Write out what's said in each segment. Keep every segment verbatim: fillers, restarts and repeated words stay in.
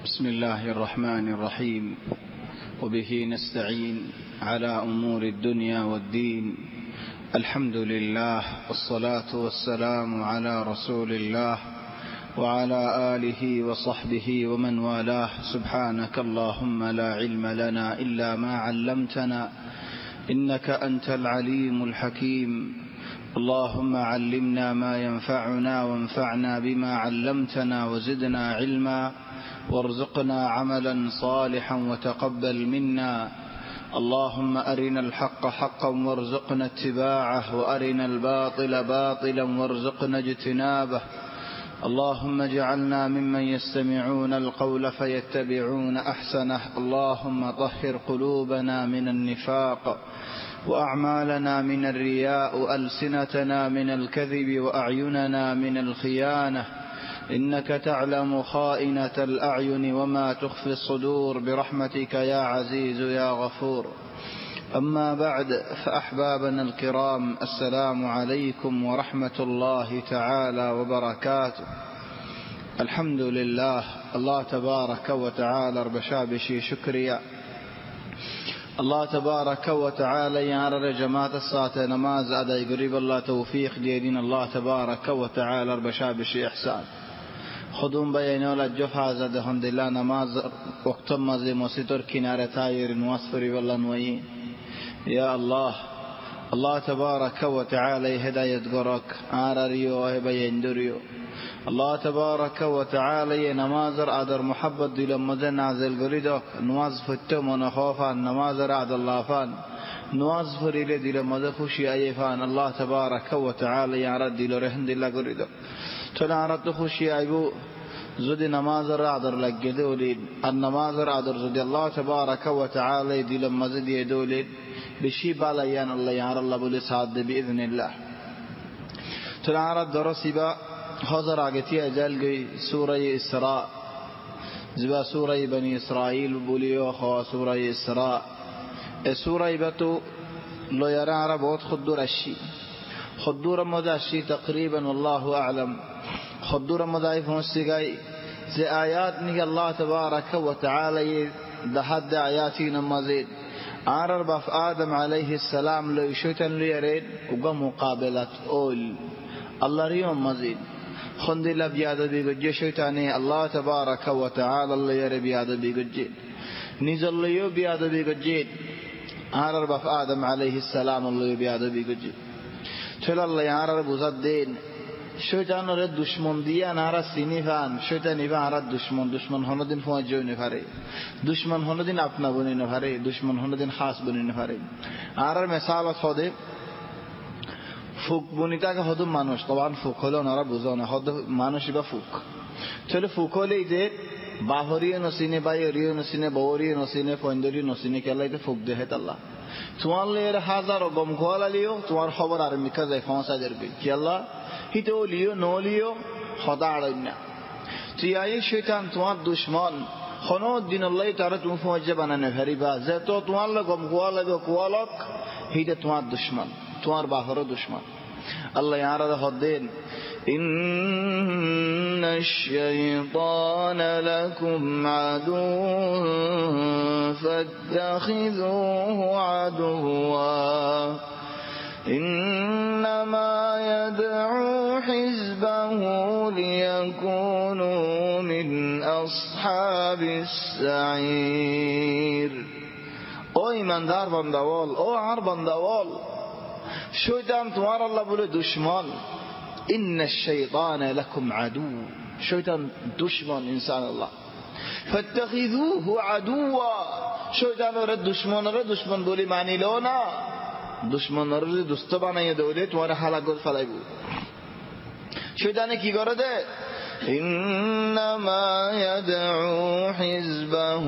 بسم الله الرحمن الرحيم. وبه نستعين على أمور الدنيا والدين. الحمد لله والصلاة والسلام على رسول الله وعلى آله وصحبه ومن والاه. سبحانك اللهم لا علم لنا إلا ما علمتنا إنك أنت العليم الحكيم. اللهم علمنا ما ينفعنا وانفعنا بما علمتنا وزدنا علما وارزقنا عملا صالحا وتقبل منا. اللهم أرنا الحق حقا وارزقنا اتباعه وأرنا الباطل باطلا وارزقنا اجتنابه. اللهم اجعلنا ممن يستمعون القول فيتبعون أحسنه. اللهم طهر قلوبنا من النفاق وأعمالنا من الرياء وألسنتنا من الكذب وأعيننا من الخيانة. إنك تعلم خائنة الأعين وما تخفي الصدور برحمتك يا عزيز يا غفور. أما بعد، فأحبابنا الكرام، السلام عليكم ورحمة الله تعالى وبركاته. الحمد لله. الله تبارك وتعالى ربشابشي شكريا. الله تبارك وتعالى يا جماعة الصلاة نماز أداء قريب الله توفيق ديدين. الله تبارك وتعالى ربشابشي إحسان خودم بیانول جفا زده هندلا نماز وقت مزه موسیتر کنار تایر نواسفری ولنوی. یا الله، الله تبارك وتعالى هداية قرك عارريو هبيندريو. الله تبارك وتعالى نمازر عدر محبت دل مزه نازل قريدك نواز فتم ونخوفا نمازر عد الله فان نواز فريل دل مزه خوشي ايفان. الله تبارك وتعالى يعرض دل رهن دل قريدك تنعرض خوشي ايبو زود نماز را عدر لگه دولید. النماز را عدر زود الله تبارك وتعالى دل مزد يدولید بشي بالايان الله يعرض الله بولي سعد بإذن الله. تنعرض درسي با حضر آگتی اجال گئی سورة اسراء زبا سورة بني اسرائيل بولیو خوا سورة اسراء. سورة بتو لو يرى عرب بہت خدور الشي خدور مداشي تقريبا والله أعلم. خدور مضاعف مستقاي زي آيات نك الله تبارك وتعالى دحد آياتنا مزيد عرر بف آدم عليه السلام لو يشوتن ليرين وقم مقابلة أول الله ريوم مزيد خندي لبيادة بيقجي شيطاني. الله تبارك وتعالى الله يري بيادة بيقجي نزل ليو بيادة بيقجي عرر بف آدم عليه السلام الله بيادة بيقجي چل الله عرر بوزد دين شیطان را دشمن دیا نارا سینی فان شیطانی فان را دشمن دشمن هندین فوجو نفره دشمن هندین اپنا بنی نفره دشمن هندین خاص بنی نفره. آرر مثال خوده فوق بنیتا که خودم مانوش طبعا فوق کلا نارا بزانه خود مانوشی با فوق چلو فوق کلی ده باهری نسینه بایری نسینه باوری نسینه پندری نسینه که الله ده فوق ده الله توان لیر هزار و گم کوالا لیو توان خبر آرمیکا زیفان در بی که الله هیتو لیو نو لیو خدا عرضنا تیایی شیطان توان دشمن خنود دین الله تعالی تو فوجه بنا نفری بازه تو توان لگم کوالا بی کوالک هیت توان دشمن توان باهر دشمن. الله یارد خدین إن الشيطان لكم عدو فاتخذوه عدوا إنما يدعو حزبه ليكونوا من أصحاب السعير. او ایماندار بندوال او عر بندوال شیطان توار الله بوله دشمن. إن الشيطان لكم عدو شيطان دشمن إنسان الله فاتخذوه عدوا شيطان رد دشمن رد دشمن بولی معنی لونا دشمن رد دوست بنای دولت واره حالا گل فلای بود. شیطان کی کرده؟ إنما يدعو حزبه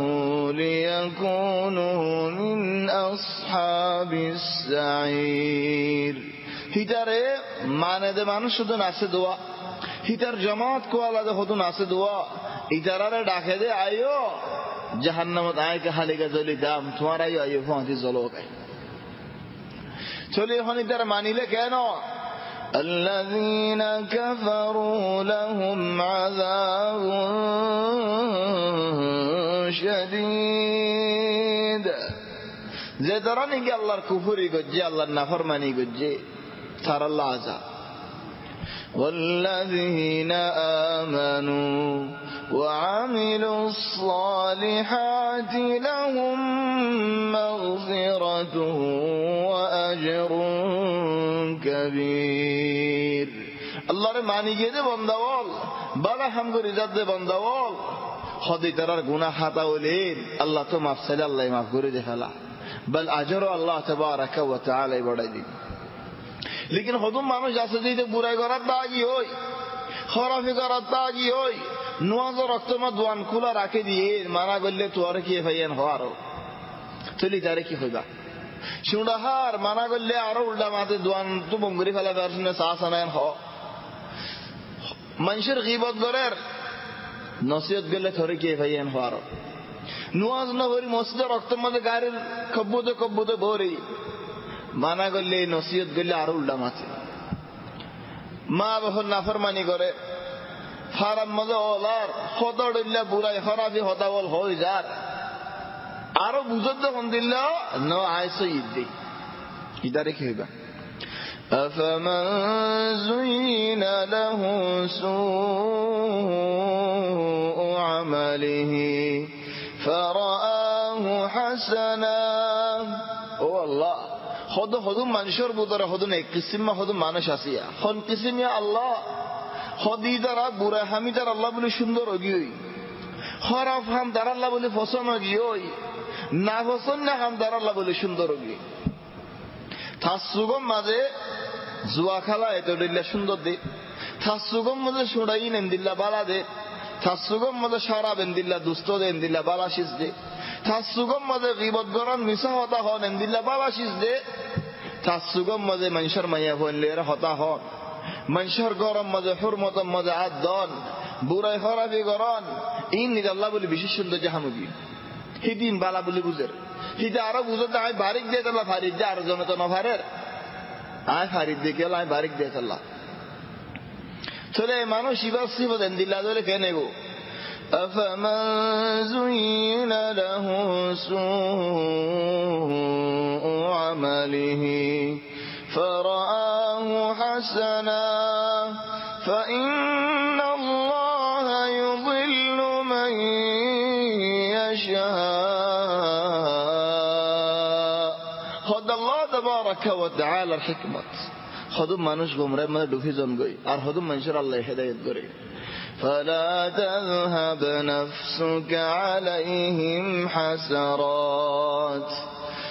ليكونوا من أصحاب السعير. هیتره مانده مانو شدو ناسه دوا هیتر جماعت کو آلاده خودو ناسه دوا هیتره را ڈاکه ده آئیو جہنمت آئے که حالی گزولی دام تمہارا آئیو آئیو فانتی ظلو گئی چلی خونی در مانی لے کہنو الذين كفروا لهم عذاب شديد যে তারা নাকি আল্লাহর কুফরি করছে, আল্লাহর নাফরমানি করছে, তার আল্লাহ আযাব। والذين آمنوا وعملوا الصالحات لهم مغفرة وأجر كبير। আল্লাহর মানি গিয়ে যে বান্দা বল, বালা হামদুর ইজাত দে বান্দা বল, হদি তারার গুনাহ খাতা হলেন আল্লাহ তো মাফ চাইলে আল্লাহ মাফ করে দে ফেলা, বল আজর আল্লাহ তাবারাকা ওয়া তাআলা বড়াই দিন। লেকিন হদম মানুষ আছে যে বুড়াই করার দাগি হই, খরাফি করার দাগি হই, নোয়াজ রক্তমা দোয়ান খোলা রাখে দিয়ে মানা করলে তোর কি ভাইয়েন হওয়ার চলি তারে কি হইবা শুনহার মানা করলে আরো উল্টা মাতে দোয়ান তো বঙ্গুরি ফেলা দর্শনে সাহস আনায়ন হ মানুষের গীবত গরের নসিহত গেলে তোরে কি ভাইয়েন হওয়ার নোয়াজ না করি মসজিদে রক্তের মধ্যে গাড়ির কব্বুতে কব্বুতে ভরি মানা করলে নসিহত করলে আরো উল্টা মাছে মা বাবার নাফরমানি করে ফারাম মজা ওলার হতডল্লা বুড়াই খরাফি হতাবল হয়ে যার আরো বুঝত যখন দিল ন আয়সো ঈদ দি ইদারে কি হইবা أفمن زين له سوء عمله فرآه حسنا ও আল্লাহ হদ হদুম মানুষের বুতরে হদুন এক কিসিমা হদুম মানুষ আসিয়া হন কিসিমিয়া আল্লাহ হদি দ্বারা বুড়া হামি দ্বারা আল্লাহ বলে সুন্দর অগিই হরফ হাম দ্বারা আল্লাহ বলে ফসন অগিই না ফসন না হাম দ্বারা আল্লাহ বলে সুন্দর অগি তার সুগম মাঝে জুয়া খেলা এত দিল্লা সুন্দর দে তার সুগম মাঝে সুড়াই নেন দিল্লা বালা দে তার সুগম মাঝে সারা বেন দিল্লা দুস্থ দেন দিল্লা বালা শিস দে তার সুগম মাঝে গীবত গরন মিশা হতা হন এন দিল্লা বালা শিস দে তার সুগম মাঝে মানুষের মাইয়া হইলের হতা হন মানুষের গরম মাঝে হুরমতম মাঝে আদন বুড়াই হরাবি গরন ইন নিজ আল্লাহ বলে বিশেষ সুন্দর জাহানুগি হিদিন বালা বলে বুঝের হিদে আরো বুঝতে আমি বারিক দিয়ে তাল্লাহ ফারিক দিয়ে আরো জনে তো নভারের আয় ফারিক দিয়ে গেল আমি বারিক দিয়ে তাল্লাহ চলে মানুষ ইবার শিব দেন দিল্লা ধরে কে নেব أفمن زين له سوء عمله فرآه حسنا فإن الله يضل من يشاء خد الله تبارك وتعالى الحكمة خدم মানুষ গোমরাহ মানে ডুবি জন গই আর খদম মানুষের আল্লাহ হেদায়েত করে فلا تذهب نفسك عليهم حسرات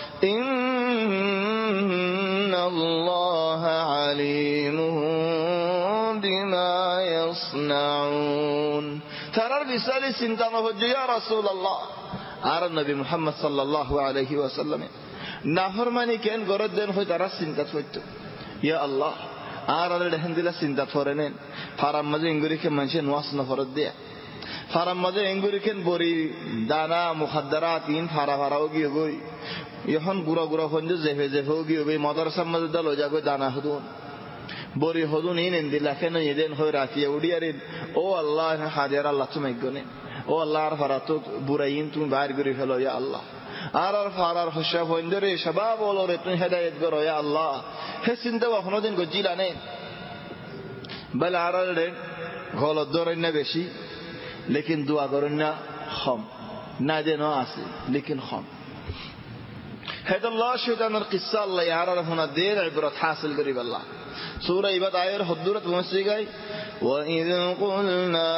إن الله عليم بما يصنعون ترى بسالي سنتنا وجه يا رسول الله আর নবী মুহাম্মদ সাল্লাল্লাহু আলাইহি ওয়াসাল্লাম নাফরমানি কেন গরদ দেন হই তারা চিন্তা করত ইয়া আল্লাহ আর আলে দেহন্দিলা চিন্তা করে নেন ফারাম মাঝে ইঙ্গুরিকে মানুষের নোয়াস না ফরত দেয়া ফারাম মাঝে ইঙ্গুরিকেন বড়ি দানা মুখাদ্দারাত ইন ফারা ফারাও গিয়ে গই এখন গুড়া গুড়া খঞ্জ জেফে জেফেও গিয়ে গই মদরসার মাঝে দল যা গই দানা হদুন বড়ি হদুন ইন এন্দিলা কেন এদেন হয়ে রাখিয়ে উড়িয়ারিন ও আল্লাহ হাজার আল্লাহ তুমি গনে ও আল্লাহ আর ফারা তো বুড়াইন তুমি বাইর করে ফেলো ইয়া আল্লাহ আর আর ফারার হসা বন্ধরে সবাব বলো রে তুমি হেদায়েত করো ইয়া আল্লাহ হে চিন্তা কখনো দিন গজিলা নেই বলে আর রে গলত ধরেন না বেশি লেকিন দোয়া করেন না কম না যেন আছে লেকিন কম হেদাল্লাহ শয়তানের কিসসা আল্লাহ আর আর হোনা দের ইবরত হাসিল করি আল্লাহ সূরা ইবাদ আয়ের হদ্দুরত পৌঁছে গই وَإِذْ قُلْنَا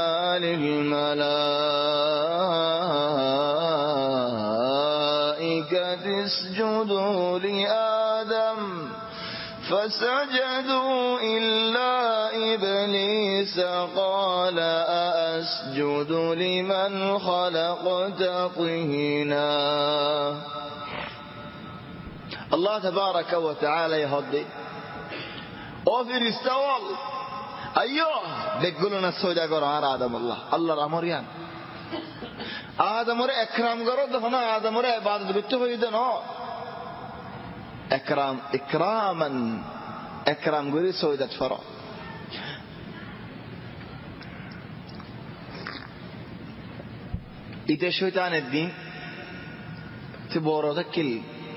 لِلْمَلَائِكَةِ اسْجُدُوا لِآدَمَ فسجدوا إلا إبليس قال أأسجد لمن خلقت طينا الله تبارك وتعالى يهدي وفي استوال أيوه لقلنا السوداء قرآن آدم الله الله رحمريان آدم ورى إكرام قرد هنا آدم ورى عبادة بتوه يدنا إكرام إكراما একরাম করে সৈদাত ফর ইতে শয়তানের দিন তে বড় কিল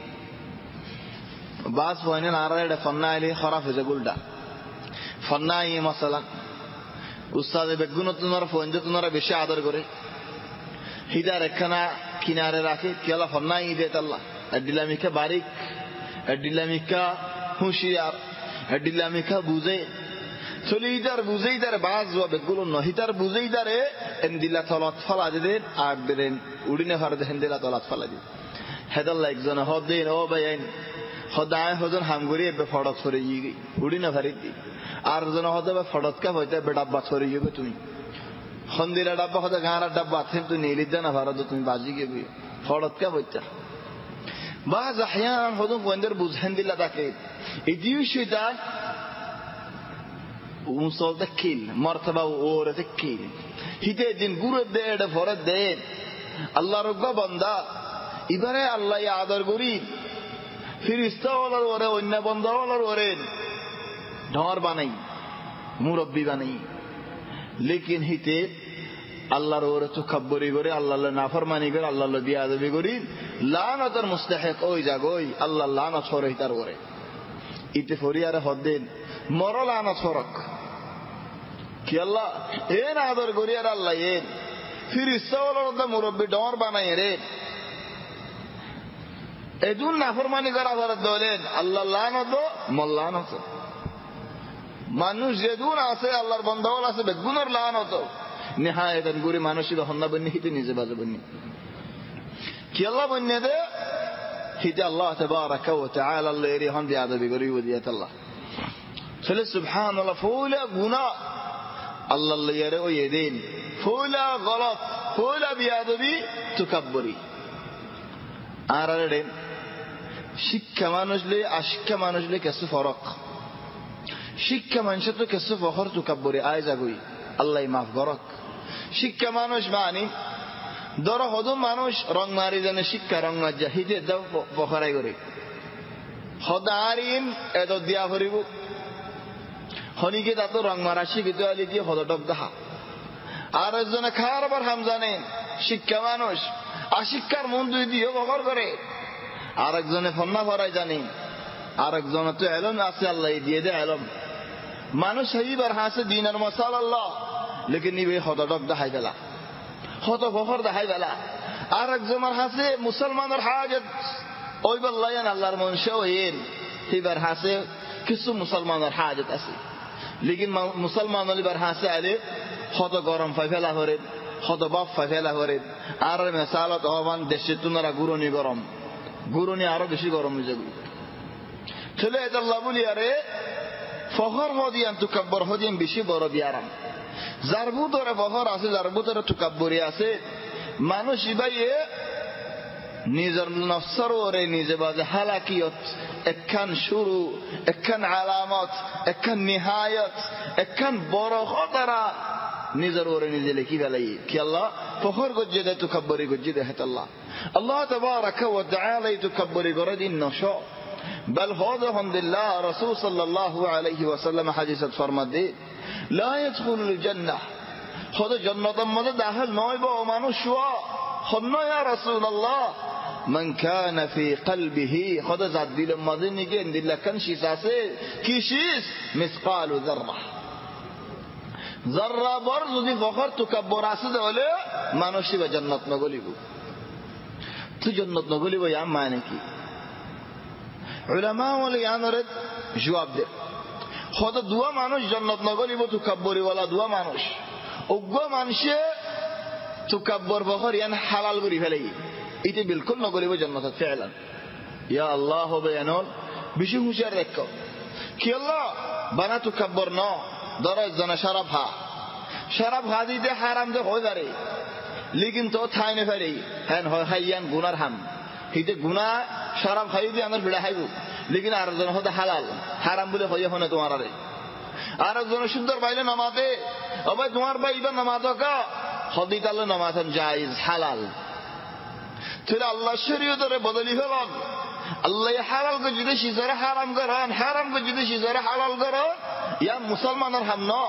বাস বয়নে নারায়ণ ফন্না আইলে খারাপ হয়ে যায় গুলটা ফন্না আই মাসালান উস্তাদে বেগুনত তোমরা ফোনজে তোমরা বেশি আদর করে হিদার একখানা কিনারে রাখে কেলা ফন্না ই দেত আল্লাহ আদিলামিকা বারিক আদিলামিকা হুঁশিয়ার আদিলামিকা বুঝে চলে ইদার বুঝে ইদার বাস বেগুলো নহিতার বুঝে ইদারে এন্দিলা তলাত ফলা দেন আর দেন উড়িনে ফার দেন দিলা তলাত ফলা দিন হেদাল্লা একজন হদিন ও বাইন হদায় হজন হামগুড়ি এবে ফড়ত ফরে গিয়ে উড়ি না ভারি দি আর জন হতে বা ফড়ত কা হইতে বে ডাব্বা ছড়ে গিয়ে তুমি খন্দিরা ডাব্বা হতে গাঁরা ডাব্বা আছে তুই নীলি দেনা ভারত তুমি বাজি গিয়ে ফড়ত কা হইতে বা জাহিয়ান হদম বন্ধের বুঝেন দিলা তাকে এদিও সেটা উমসল কিল মর্তবা ওরে কিল হিতে দিন গুরু দে এটা ফরত দে আল্লাহ রব্বা বান্দা এবারে আল্লাহ আদর করি ফিরিস্তা ওলার ওরে অন্য বন্ধা ওলার ওরে ঢর বানাই মুরব্বী বানাই লেকিন হিতে আল্লাহর ওরে তুকাব্বরি করে আল্লাহ নাফরমানি করে আল্লাহ বিয়াদবি করি লানতের মুস্তাহিক ওই জাগোই আল্লাহ লানত ফরই তার ওরে ইতে ফরিয়ারে হদ্দিন মর লানত ফরক কি আল্লাহ এন আদর করি আর আল্লাহ এন ফিরিস্তা ওলার মুরব্বী ঢর বানাই রে এদুন নাফরমানি করা ধরে দলেন আল্লাহ লানত মল্লানত মানুষ যেদুন আছে আল্লাহর বন্ধাওয়াল আছে বেগুনের লানত নেহায়েতন গুরি মানসিক হন্না বন্যে হিতে নিজে বাজে বন্যে কি আল্লাহ বন্যে দে হিতে আল্লাহ তাবারাকা ওয়া তাআলা আল্লাহ এরি হন বিআদবি করি ওদিয়াত আল্লাহ চলে সুবহানাল্লাহ ফুলা গুনাহ আল্লাহ ইয়ারে ওই এদিন ফুলা গলত ফুলা বিআদবি তুকাব্বরি আর আরে শিক্ষা মানুষলে আশিক্ষা মানুষলে কেসু ফরক শিক্ষা মানুষ তো কেসু ফখর তুকাব্বরি আয় যাগুই আল্লাহ মাফ করক শিক্ষা মানুষ মানি ধর হদম মানুষ রং মারি জানে শিক্ষা রং মাজ্জা হিতে দাও ফখরাই করে হদারিন এত দিয়া ভরিব হনিকে তাতো রং মারা শিখিত আলি দিয়ে হদটক দাহা আর একজনে খাওয়ার পর হাম জানে শিক্ষা মানুষ আশিক্ষার মন দুই দিয়ে ফখর করে আর একজনে ফন্না ভরাই জানি আর একজন তো এলম আছে আল্লাহ দিয়ে দে এলম মানুষ এইবার হাসে দিনের মশাল আল্লাহ লেকিন নিবে হতটক দেখাই ফেলা হত ফখর দেখাই ফেলা আর একজনের হাসে মুসলমানের হাজত ওই বললেন আল্লাহর মনসে ওইন এইবার হাসে কিছু মুসলমানের হাজত আছে লেকিন মুসলমান এবার হাসে আলে হত গরম ফাই ফেলা হরে হত বাপ ফাই ফেলা হরে আর মেসালত হবান দেশে তুনারা গুরুনি গরম গুরুনি আরো বেশি গরম হয়ে যাবে ছেলে আল্লাহ বলি আরে ফখর হদিয়ান তুকাব্বর হদিয়ান বেশি বড় বিয়ারাম যার ভিতরে ফখর আছে যার ভিতরে তুকাব্বরি আছে মানুষ ইবাইয়ে নিজের নফসর ওরে নিজে বাজে হালাকিয়ত একখান শুরু একখান আলামত একখান নিহায়ত একখান বড় খতরা নিজের ওরে নিজে লিখি ফেলাই কি আল্লাহ ফখর গজ্জে দেয় তুকাব্বরি গজ্জে দেয় আল্লাহ আল্লাহ তাবারাকা ওয়া তাআলা তুকাব্বরি করে দিন নশো بل هذا الحمد لله رسول صلى الله عليه وسلم حديث فرماده لا يدخل الجنة هذا جنة ماذا داخل نويبا ومانوشوا خلنا يا رسول الله من كان في قلبه هذا ذات دل ماذا نيجي دل كان شيساسه كيشيس مثقال ذرة ذرة برضو دي فخر تكبر اسد ولا مانوشي بجنة نقوليبو تو جنة نقوليبو يا معنی کی علماء ওয়ালা ইয়ানরে জবাব দে খোদা দুয়া মানুষ জান্নাত নগলিব তুকাব্বরি ওয়ালা দুয়া মানুষ অজ্ঞ মানুষে তুকাব্বর বখর ইয়ান হালাল করি ফেলাই ইতে বিলকুল নগলিব জান্নাত ফিআলান ইয়া আল্লাহ বেয়ানুল বেশি হুঁশিয়ার রাখো কি আল্লাহ বানা তুকাব্বর ন দরাজ জানা শরাব হা শরাব হাদিতে হারাম দে হই যারে লেকিন তো থাইনে ফেলে হ্যান হয় হাইয়ান গুনার হাম হিতে গুনাহ শরাব খাই দিয়ে আমার ভিড়া খাইব লেকিন আর জন হতে হালাল হারাম বলে হইয়া হনে তোমার আরে আর একজন সুন্দর বাইলে নামাতে ও ভাই তোমার ভাই ইবা নামাজ কা হদি তালে নামাজ জায়েজ হালাল তুই আল্লাহ শরীয়তরে বদলি হলাম আল্লাহ হালাল কে যদি সিজারে হারাম করেন, হারাম কে যদি সিজারে হালাল করেন, ইয়া মুসলমানের হাম ন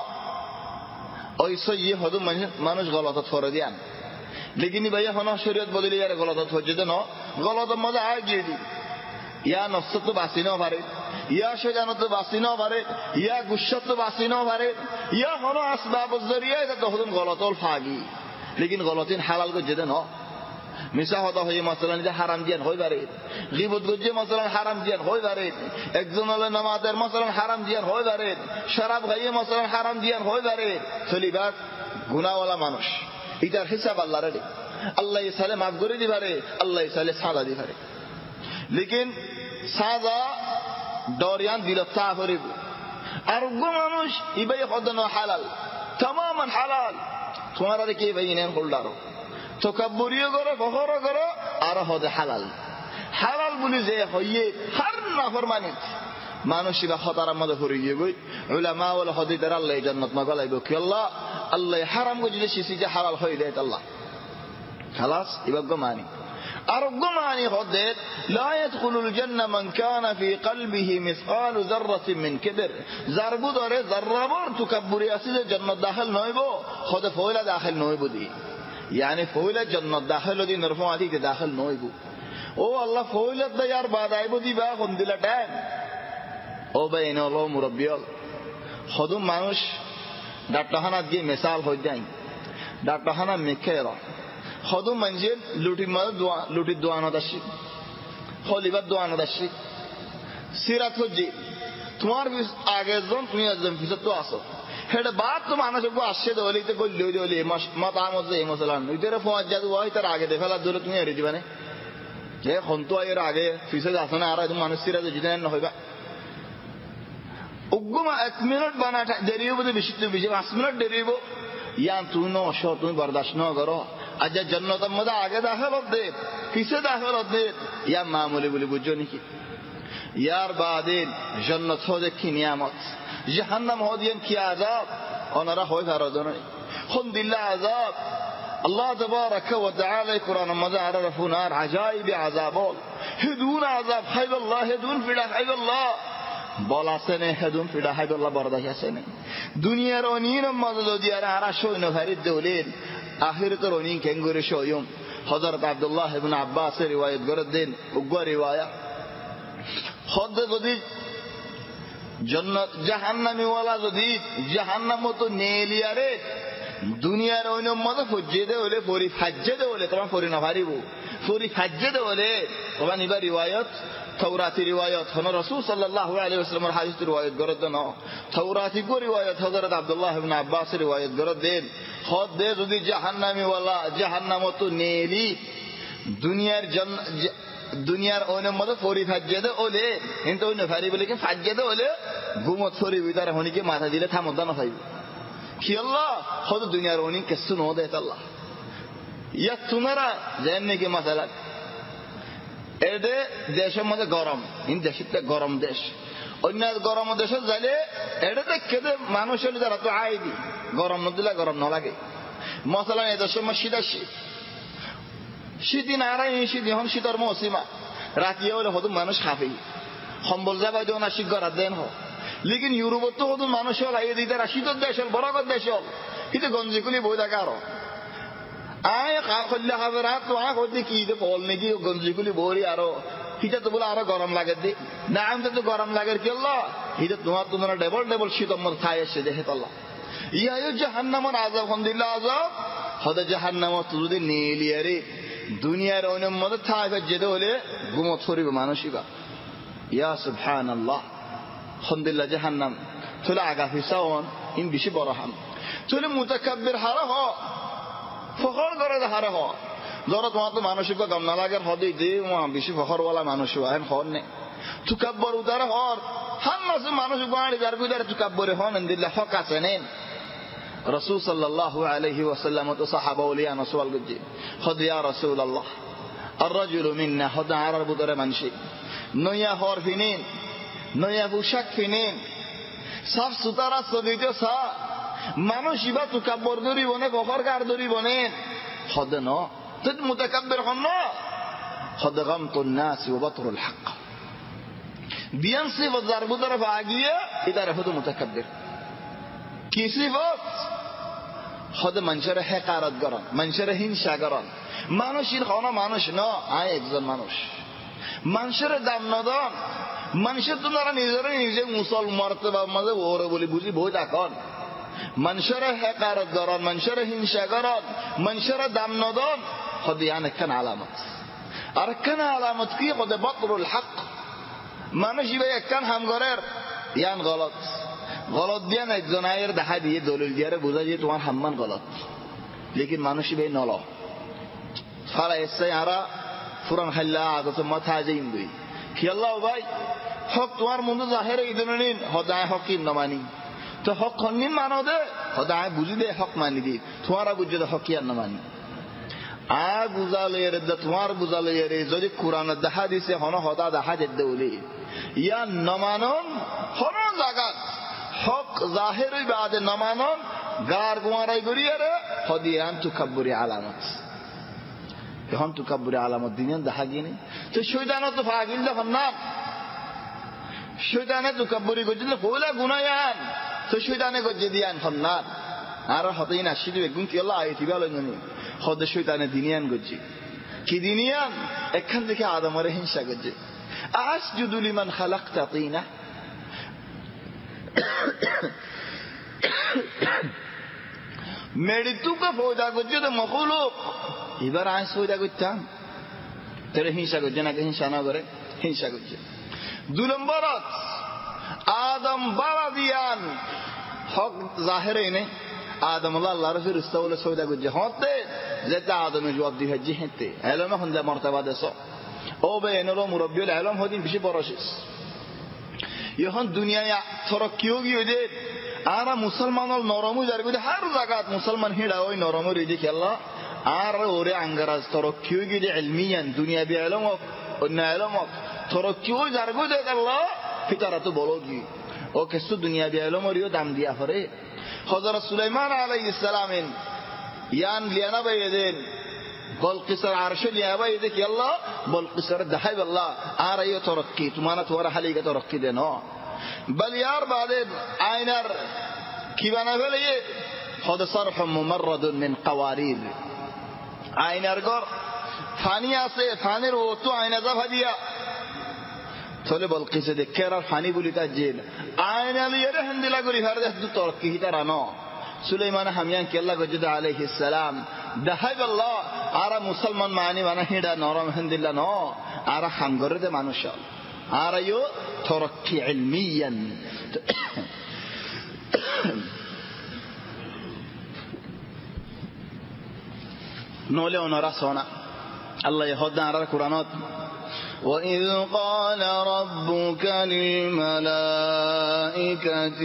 ওই সই হদু মানুষ গলতত করে দিয়ান। লেকিন ভাই হন শরীয়ত বদলি ইয়ার গলতত হচ্ছে দেন, গলতত মজা আয় গিয়ে দি ইয়া নফসত তো বাঁচি ন পারে, ইয়া শয়তানত তো বাঁচি ন পারে, ইয়া গুসত তো বাঁচি ন পারে, ইয়া হন আসবাব জরিয়া এটা তো হদুন গলতল ফাগি। লেকিন গলতিন হালাল কে যেতে ন মিশা হতা হয়ে মশলান যে হারাম দিয়ান হয়ে পারে, গিবত গজ্জে মশলান হারাম দিয়ান হয়ে পারে, একজন হলে নামাজের মশলান হারাম দিয়ান হয়ে পারে, শরাব খাইয়ে মশলান হারাম দিয়ান হয়ে পারে। চলিবার গুনাওয়ালা মানুষ এটার হিসাব আল্লাহ রে, আল্লাহ সালে মাফ করে দিবারে, আল্লাহ সালে সাজা দিবারে। লেকিন সাজা ডরিয়ান দিল তা করিব। আরোগ্য মানুষ ইবাই হদন হালাল, তামামান হালাল। তোমার আর কি ভাই নেন হোল্ডারো তকাব্বুরিও করো, ফখরও করো, আর হদে হালাল। হালাল বলি যে হইয়ে হার নাফরমানি মানুষ বা হতারার মধ্যে পড়ে গিয়ে গই উলামা ওয়াল হদি তার আল্লাহ জান্নাত মা গলাইব কি আল্লাহ আল্লাহ হারাম গো যদি শিশি যে হালাল হই দেয় আল্লাহ খালাস ইবাগ মানি। আরোগ্য মানি হদে লা ইয়াদখুলুল জান্নাহ মান কানা ফি কলবিহি মিসকালু যাররাতিন মিন কিবর। যারবু ধরে যাররাবর তকাব্বুরি আছে যে জান্নাত দাখিল নইব, হদে ফয়লা দাখিল নইব দি यानी फौलत जन्नत दाखिल होती नरफाती के दाखिल नोइबू। ओ अल्लाह फौलत दा यार बाद आइबो दी बा खुंदिला टाइम ओ बेनो लो मुरब्बियल खुदुम मानुष डाक्टरखाना दी मिसाल हो जाए डाक्टरखाना मिखेरा खुदुम मंजिल लुटी मद दुआ लुटी दुआना दशी खलीबत दुआना दशी सिरात हो जी तुम्हार भी आगे जोन तुम्हें अजम फिसत तो आसो হেড বাদ তো মানুষ আসছে দলিতে গল্লি দলি মত আমজ এই মশলা নইতেরে ফওয়াজ জাদু হয় তার আগে দেখালা দলে তুমি এরে দিবানে যে খন্তু এর আগে ফিসে আসে না আর তুমি মানুষ সিরা যদি না হইবা উগ্গমা এক মিনিট বানাটা দেরিও বলে বেশি তো বেশি পাঁচ মিনিট দেরিব ইয়ান তুই ন অস তুমি বরদাস্ত ন করো আজ জান্নাতের মধ্যে আগে দাখিল হতে ফিসে দাখিল হতে ইয়া মামুলি বলে বুঝছো নাকি ইয়ার বাদিন জান্নাত হতে কি নিয়ামত जहन्नम हो दियन की आजाब और नरा हो जारो दोनों खुद दिल्ला आजाब अल्लाह तबारक व तआला कुरान मजा आरफुनार अजाइब आजाबोल हिदून आजाब है अल्लाह हिदून फिड़ा है अल्लाह बोला से ने हिदून फिड़ा है अल्लाह बर्दाश्त से ने दुनिया रोनीन मदद दिया आरा शो न फरीद दौलेन आखिरत रोनीन केंगुरे शोयम हजरत अब्दुल्लाह इब्न अब्बास से रिवायत करदेन उग्वा रिवाया खुद गदी जन्नत जहन्नामी वाला যদি জাহান্নাম মতো নেলিয়ারে দুনিয়ার অন্য মত ফুজে দে হলে পরি ফাজ্জে দে হলে তোমার পরি না পারিব পরি ফাজ্জে দে হলে তোমার নিবা রিওয়ায়াত তাওরাতি রিওয়ায়াত হন রাসূল সাল্লাল্লাহু আলাইহি ওয়াসাল্লামের হাদিস রিওয়ায়াত গরদ না তাওরাতি কো রিওয়ায়াত হযরত আব্দুল্লাহ ইবনে আব্বাস রিওয়ায়াত গরদ দেন খোদ দে যদি জাহান্নামি ওয়ালা জাহান্নাম মতো নেলি দুনিয়ার দুনিয়ার অন্য মত পরি ফাজ্জে দে হলে কিন্তু অন্য ফারি বলে কি ফাজ্জে দে হলে গুমত ফরি ভিতরে হনিকে মাথা দিলে থামদা না পাইব কি আল্লাহ খোদ দুনিয়ার অনি কিছু ন দেয় আল্লাহ ইয়া তোমরা জানেন কি মাসালা এদে দেশের মধ্যে গরম ইন দেশটা গরম দেশ অন্য গরম দেশে যাইলে এটাতে কেদে মানুষের যারা তো আইবি গরম ন দিলে গরম না লাগে মশলা এই দেশের মধ্যে শীত শীত শীতই না রাই শীত এখন শীতের মৌসুমা রাতি হলে হতো মানুষ খাবে সম্বল যাবাই দেও না শীত গড়ার দেন হোক লেকিন ইউরোপত তো হতো মানুষ হল আইয়ে দিতে শীতের দেশ হল বরফের দেশ হল কিন্তু গঞ্জি খুলি বই থাকে আরো আয় খল্লা খাবে রাত তো আয় করতে কি ফল নাকি গঞ্জি খুলি বই আরো হিটা তো বলে আরো গরম লাগে দি না আমি তো গরম লাগে কি আল্লাহ হিটা তোমার তোমরা ডবল ডবল শীত আমার খাই এসে দেখে আল্লাহ ইয়া জাহান্নামের আযাব আলহামদুলিল্লাহ আযাব হদে জাহান্নামত যদি নেলিয়ারে দুনিয়ার অন্য মধ্যে থাকবে যেতে হলে গুমত করিবে মানুষইবা ইয়া সুবহানাল্লাহ আলহামদুলিল্লাহ জাহান্নাম চলে আগা ফিসাওন ইন বেশি বড় হাম চলে মুতাকাব্বির হারা হ ফখর করে হারা হ ধরো তোমার তো মানসিক গম না লাগে হদে দে বেশি ফখরওয়ালা মানুষ হয় হন নে তুকাব্বর উদারে হর হাম মাসে মানুষ গাড়ি যার বিদারে তুকাব্বরে হন আলহামদুলিল্লাহ হক আছে নেন রাসূল সাল্লাল্লাহু আলাইহি ওয়াসাল্লাম তো সাহাবা ওলিয়া নসওয়াল গজি খদ ইয়া রাসূলুল্লাহ الرجل منا হদা আরার বুদরে মানসি নয়া হর ফিনিন নয়া পোশাক ফিনিন সব সুতারা সদিতে সা মানুষ ইবা তুকাব্বর দরি বনে ফখর গার দরি বনে হদ ন তুই মুতাকাব্বির হন না خود غمط الناس و بطر الحق بیان صفت ضرب طرف آگیه اداره خود متکبر کی صفت خود منشر حقارت گران منشر هینشا گران মানুষ این خانه মানুষ না আয় একজন মানুষ মানুষের দাম নদন মানুষের তো তারা নিজেরা নিজে মুসল মর্তবা মাঝে ওরে বলি বুঝি বই এখন মানুষের হেকারত গরন মানুষের হিংসা গরন মানুষের দাম নদন হদিয়ান একখান আলামত আর একখান আলামত কি হদে বতরুল হক মানুষ ইবে একখান হামগরের ইয়ান গলত গলত দিয়ান একজন আয়ের দেখা দিয়ে দলিল দিয়ারে বোঝা যে তোমার হাম্মান গলত লেকিন মানুষ ইবে নল ফারা এসে আরা ফুরান খাইলা আগত মাথা যাইম দুই কি আল্লাহ ভাই হক তোমার মধ্যে জাহের ইদনিন হদায় হক কি নমানি তো হক খন্নি মানো দে হদায় বুঝি দে হক মানি দি তোমারা বুঝে দে হক কি আর নমানি আ বুঝালে এর দে তোমার বুঝালে এর যদি কোরআন দেখা দিছে হন হদা দেখা যেতে বলি ইয়া নমানন হন জাগাত হক জাহের বাদে নমানন গার গুয়ারাই গরিয়ে রে হদিয়ান তুকাব্বুরি আলামত এখন তুকাব্বুরি আলামত দিনেন দেখা গিয়ে তো শয়তানও তো ফাগিল যখন না শয়তানে তুকাব্বুরি করছিল কইলা গুনায়ান তো শয়তানে গজে দিয়ান ফন্নার আর হতেই না শিদু একগুণ কি আল্লাহ আইতি ভালো ননি হদে শয়তানে দিনিয়ান গজে কি দিনিয়ান একখান থেকে আদমের হিংসা গজে আসজুদু লিমান খালাকতা তিনা মেডিতুকা ফয়দা গজে তো মখলুক এবার আয় সয়দা করতাম তোর হিংসা করছে নাকি হিংসা না করে হিংসা করছে দুই নম্বরত আদম বাবা দিয়ান হক জাহের এনে আদম আল্লাহর ফেরেশতা বলে সয়দা করছে হতে যেটা আদমে জবাব দিয়ে জি হেতে এলম এখন যা মর্তবা দেশ ও বে এনলো মুরব্বী এলম হদিন বেশি বড় শেষ এখন দুনিয়ায় তরক্কিও গিয়ে যে আরা মুসলমানল নরমু যারবি হার জায়গাত মুসলমান হিড়া ওই নরমু রেজি খেলা আর ওরে আঙ্গারাজ তরক্কিও গিয়ে ইলমিয়ান দুনিয়াবি ইলম অন্য ইলম তরক্কিও যারগো দে আল্লাহ ফিতারা তো বলো কি ও কিছু দুনিয়াবি ইলমরিও দাম দিয়া করে হযরত সুলাইমান আলাইহিস সালামেন ইয়ান লিয়ানা বাইদেন বলকিসর আরশে লিয়া বাইদে কি আল্লাহ বলকিসর দাহাই আল্লাহ আর এই তরক্কি তোমারা তোরা হালিকা তরক্কি দেন বল ইয়ার বাদে আয়নার কি বানা ফেলে হদ সরফ মুমাররাদ মিন قوارير আয়নার ঘর ফানি আছে ফানির ও তো আয়না জাফা দিয়া চলে বলকিসে দেখে আর ফানি বলি তা জেল আয়না লিয়ে হান্দিলা করি হার দেশ তো তরক্কি হিতারা ন সুলাইমান হামিয়ান কেল্লা গজদ আলাইহিস সালাম দাহাই আল্লাহ আর মুসলমান মানি বানা হিডা নরম হান্দিলা ন আর হামগরে মানুষ আর ইও তরক্কি ইলমিয়ান নলে ওনারা শোনা আল্লাহ হদ্দা আর কোরআনত وَإِذْ قَالَ رَبُّكَ لِلْمَلَائِكَةِ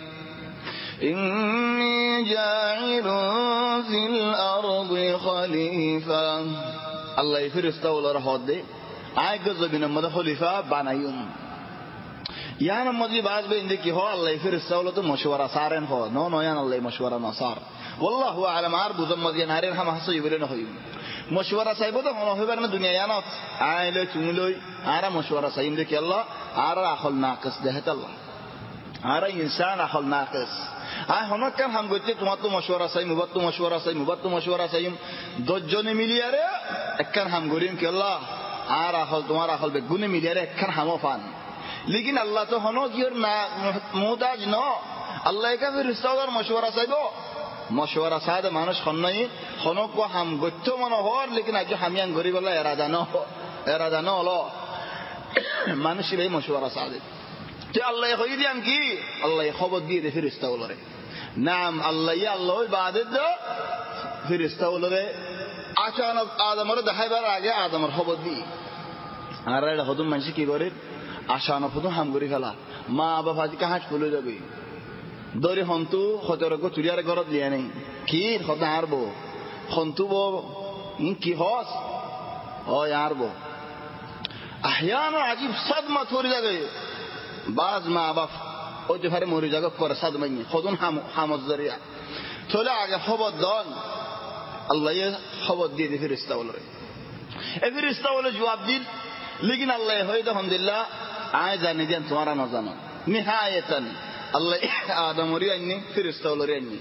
إِنِّي جَاعِلٌ فِي الْأَرْضِ خَلِيفَةً আল্লাহ ফেরেশতা ওলার হদে আয় গজবিন মদ খলিফা বানায়ুম ইয়ান মজি বাজবে ইন্দে কি হ আল্লাহ ফেরেশতা ওলা তো মশওয়ারা সারেন হ নো নো ইয়ান আল্লাহ মশওয়ারা না সার والله اعلم আর বুঝম মজি নারেন হাম হাসই বলে না হইম মশওয়ারা চাইবো তো মনে হইবার না দুনিয়া ইয়ানত আইলে চুমলই আর মশওয়ারা চাইম দেখি আল্লাহ আর আখল নাকিস দেহত আল্লাহ আর ইনসান আখল নাকিস আয় হনক কাম হাম গইতে তোমার তো মশওয়ারা চাই মুবাত তো মশওয়ারা চাই মুবাত তো মশওয়ারা চাইম দজজনে মিলিয়ারে একখান হাম গরিম কি আল্লাহ আর আখল তোমার আখল বে গুনে মিলিয়ারে একখান হামো ফান लेकिन अल्लाह तो हनो की और मोहताज न अल्लाह का फिर रिश्तेदार मशवरा चाहबो मशवरा साद मानुष खन्नई खनो को हम गत्तो मन होर लेकिन आज हमियान गरीब अल्लाह इरादा न हो इरादा न हलो मानुष रे मशवरा साद तो अल्लाह होई दियान की अल्लाह खबर दिए दे फरिश्ताओं रे नाम अल्लाह या अल्लाह इबादत दो फरिश्ताओं रे अचानक आदम रे दहाइबार आगे आदम रे खबर दी आरे हदुम मानसि की करे আশানো ফুটো হাম করি ফেলা মা বাবা আজি কাহাজ ফুলে যাবে দরি হন্তু হতর গো তুলিয়ার ঘরত লিয়া নেই কি হতা আরবো হন্তু বো ইন কি হস ও আরবো আহয়ান আজীব সাদমা থরি যাবে বাজ মা বাপ ও যে ভারে মরি যাবে পরে সাদমা নি খদন হাম হামজ জরিয়া চলে আগে খবর দন আল্লাহ খবর দিয়ে দি ফেরেশতা বলে এ ফেরেশতা বলে জবাব দিল, লেকিন আল্লাহ হয়তো আলহামদুলিল্লাহ আয় জানি দেন তোমারা না জানো নিহায়াতান আল্লাহ আদমরি আইনি ফেরেশতা বলে আইনি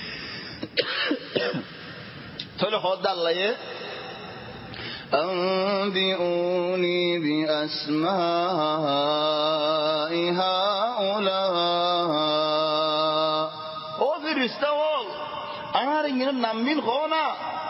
তাহলে হদ আল্লাহ أنبئوني بأسماء هؤلاء ও ফেরেশতা বল আর ইংরেজ নাম বিন খোনা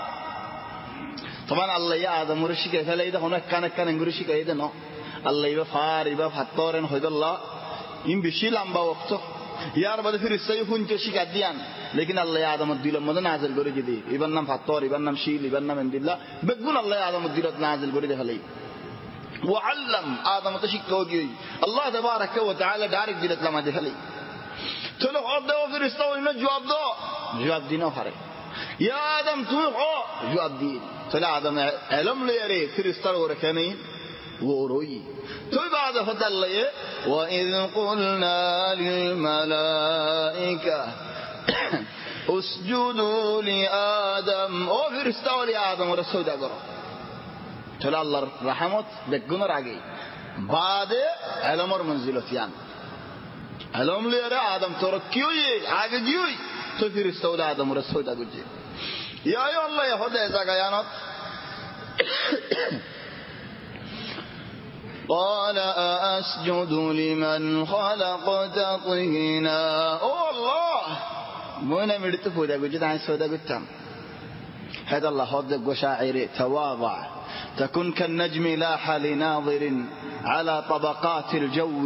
তখন আল্লাহ আদমরে শিখাই ফেলে এই দেখুন কানে কানে গুরু শিখাই দেন আল্লাহ ইবা ফার ইবা ফাত্তরেন হইদুল্লাহ ইম বেশি লম্বা ওয়াক্ত ইয়ার বাদে ফেরেশতা হুনতে শিখা দিয়ান লেকিন আল্লাহ আদমের দিলের মধ্যে নাজিল করে দিদি ইবার নাম ফাত্তর ইবার নাম শিল ইবার নাম ইন্দিল্লাহ বেগুন আল্লাহ আদমের দিলত নাজিল করে দেখালে ওয়া আল্লাম আদম তো শিক্ষা গিয়ে আল্লাহ তাবারাকা ওয়া তাআলা ডাইরেক্ট দিলত লামা দেখালে চলো হদ দাও ফেরেশতা ওইনা জবাব দাও জবাব দিনো পারে ইয়া আদম তুই হ জবাব দি চলে আদম ইলম লয়ে রে ফেরেশতার ওরে কেনে ওরই তুই بعد হদ আল্লাহ ওয়া ইয কুলনা লিল মালাইকা উসজুদু লি আদম ও ফেরেশতা ওলি আদম ওরে সজদা করো চলে আল্লাহর রহমত বেগুনের আগে বাদে ইলমের মঞ্জিলতিয়ান ইলম লয়ে রে আদম তোর কি হই আগে গিয়ে তো ফেরেশতা ওলি আদম ওরে সজদা করছে ইয়া আল্লাহ হদ জায়গায় আনত قال أسجد لمن خلقت طينا أو الله مونا مدت فودا قلت عن سودا قلتم هذا الله هذا قشاعر تواضع تكن كالنجم لاح لناظر على طبقات الجو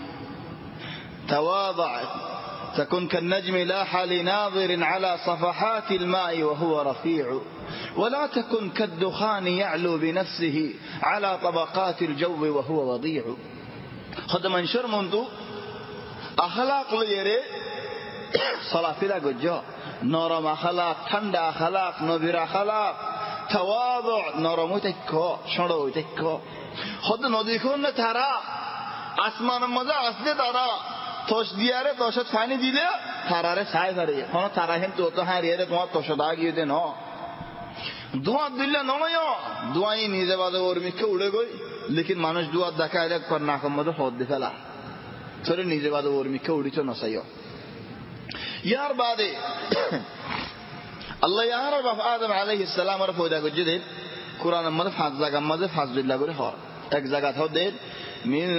تواضع تكن كالنجم لاح لناظر على صفحات الماء وهو رفيع ولا تكن كالدخان يعلو بنفسه على طبقات الجو وهو وضيع خد منشر منذ أخلاق ليري صلاة لا جوجا نرم أخلاق تندى أخلاق نبير أخلاق تواضع نرم تكو شنو تكو خد نذكرن ترى আসমান মজা আসলে তারা তোষ দিয়ারে তোষত পানি দিলে তারারে ছাই ধরে কোন তারা কিন্তু তো হারিয়ে তোমার তোষ দা গিয়ে দেন দোয়া দিলে নয় দোয়াই নিজে বাদে ওর মিকে উড়ে গই লেকিন মানুষ দোয়া দেখায় দেখ কর নাকম মধ্যে হদ দি ফেলা সরে নিজে বাদে ওর মিকে উড়িছ নসাইও ইয়ার বাদে আল্লাহ ইয়ার বাপ আদম আলাইহিস সালাম এর পয়দা করে দেন কোরআনের মধ্যে পাঁচ জায়গা মধ্যে পাঁচ বিল্লা করে হয় এক জায়গা থাও দেন মিন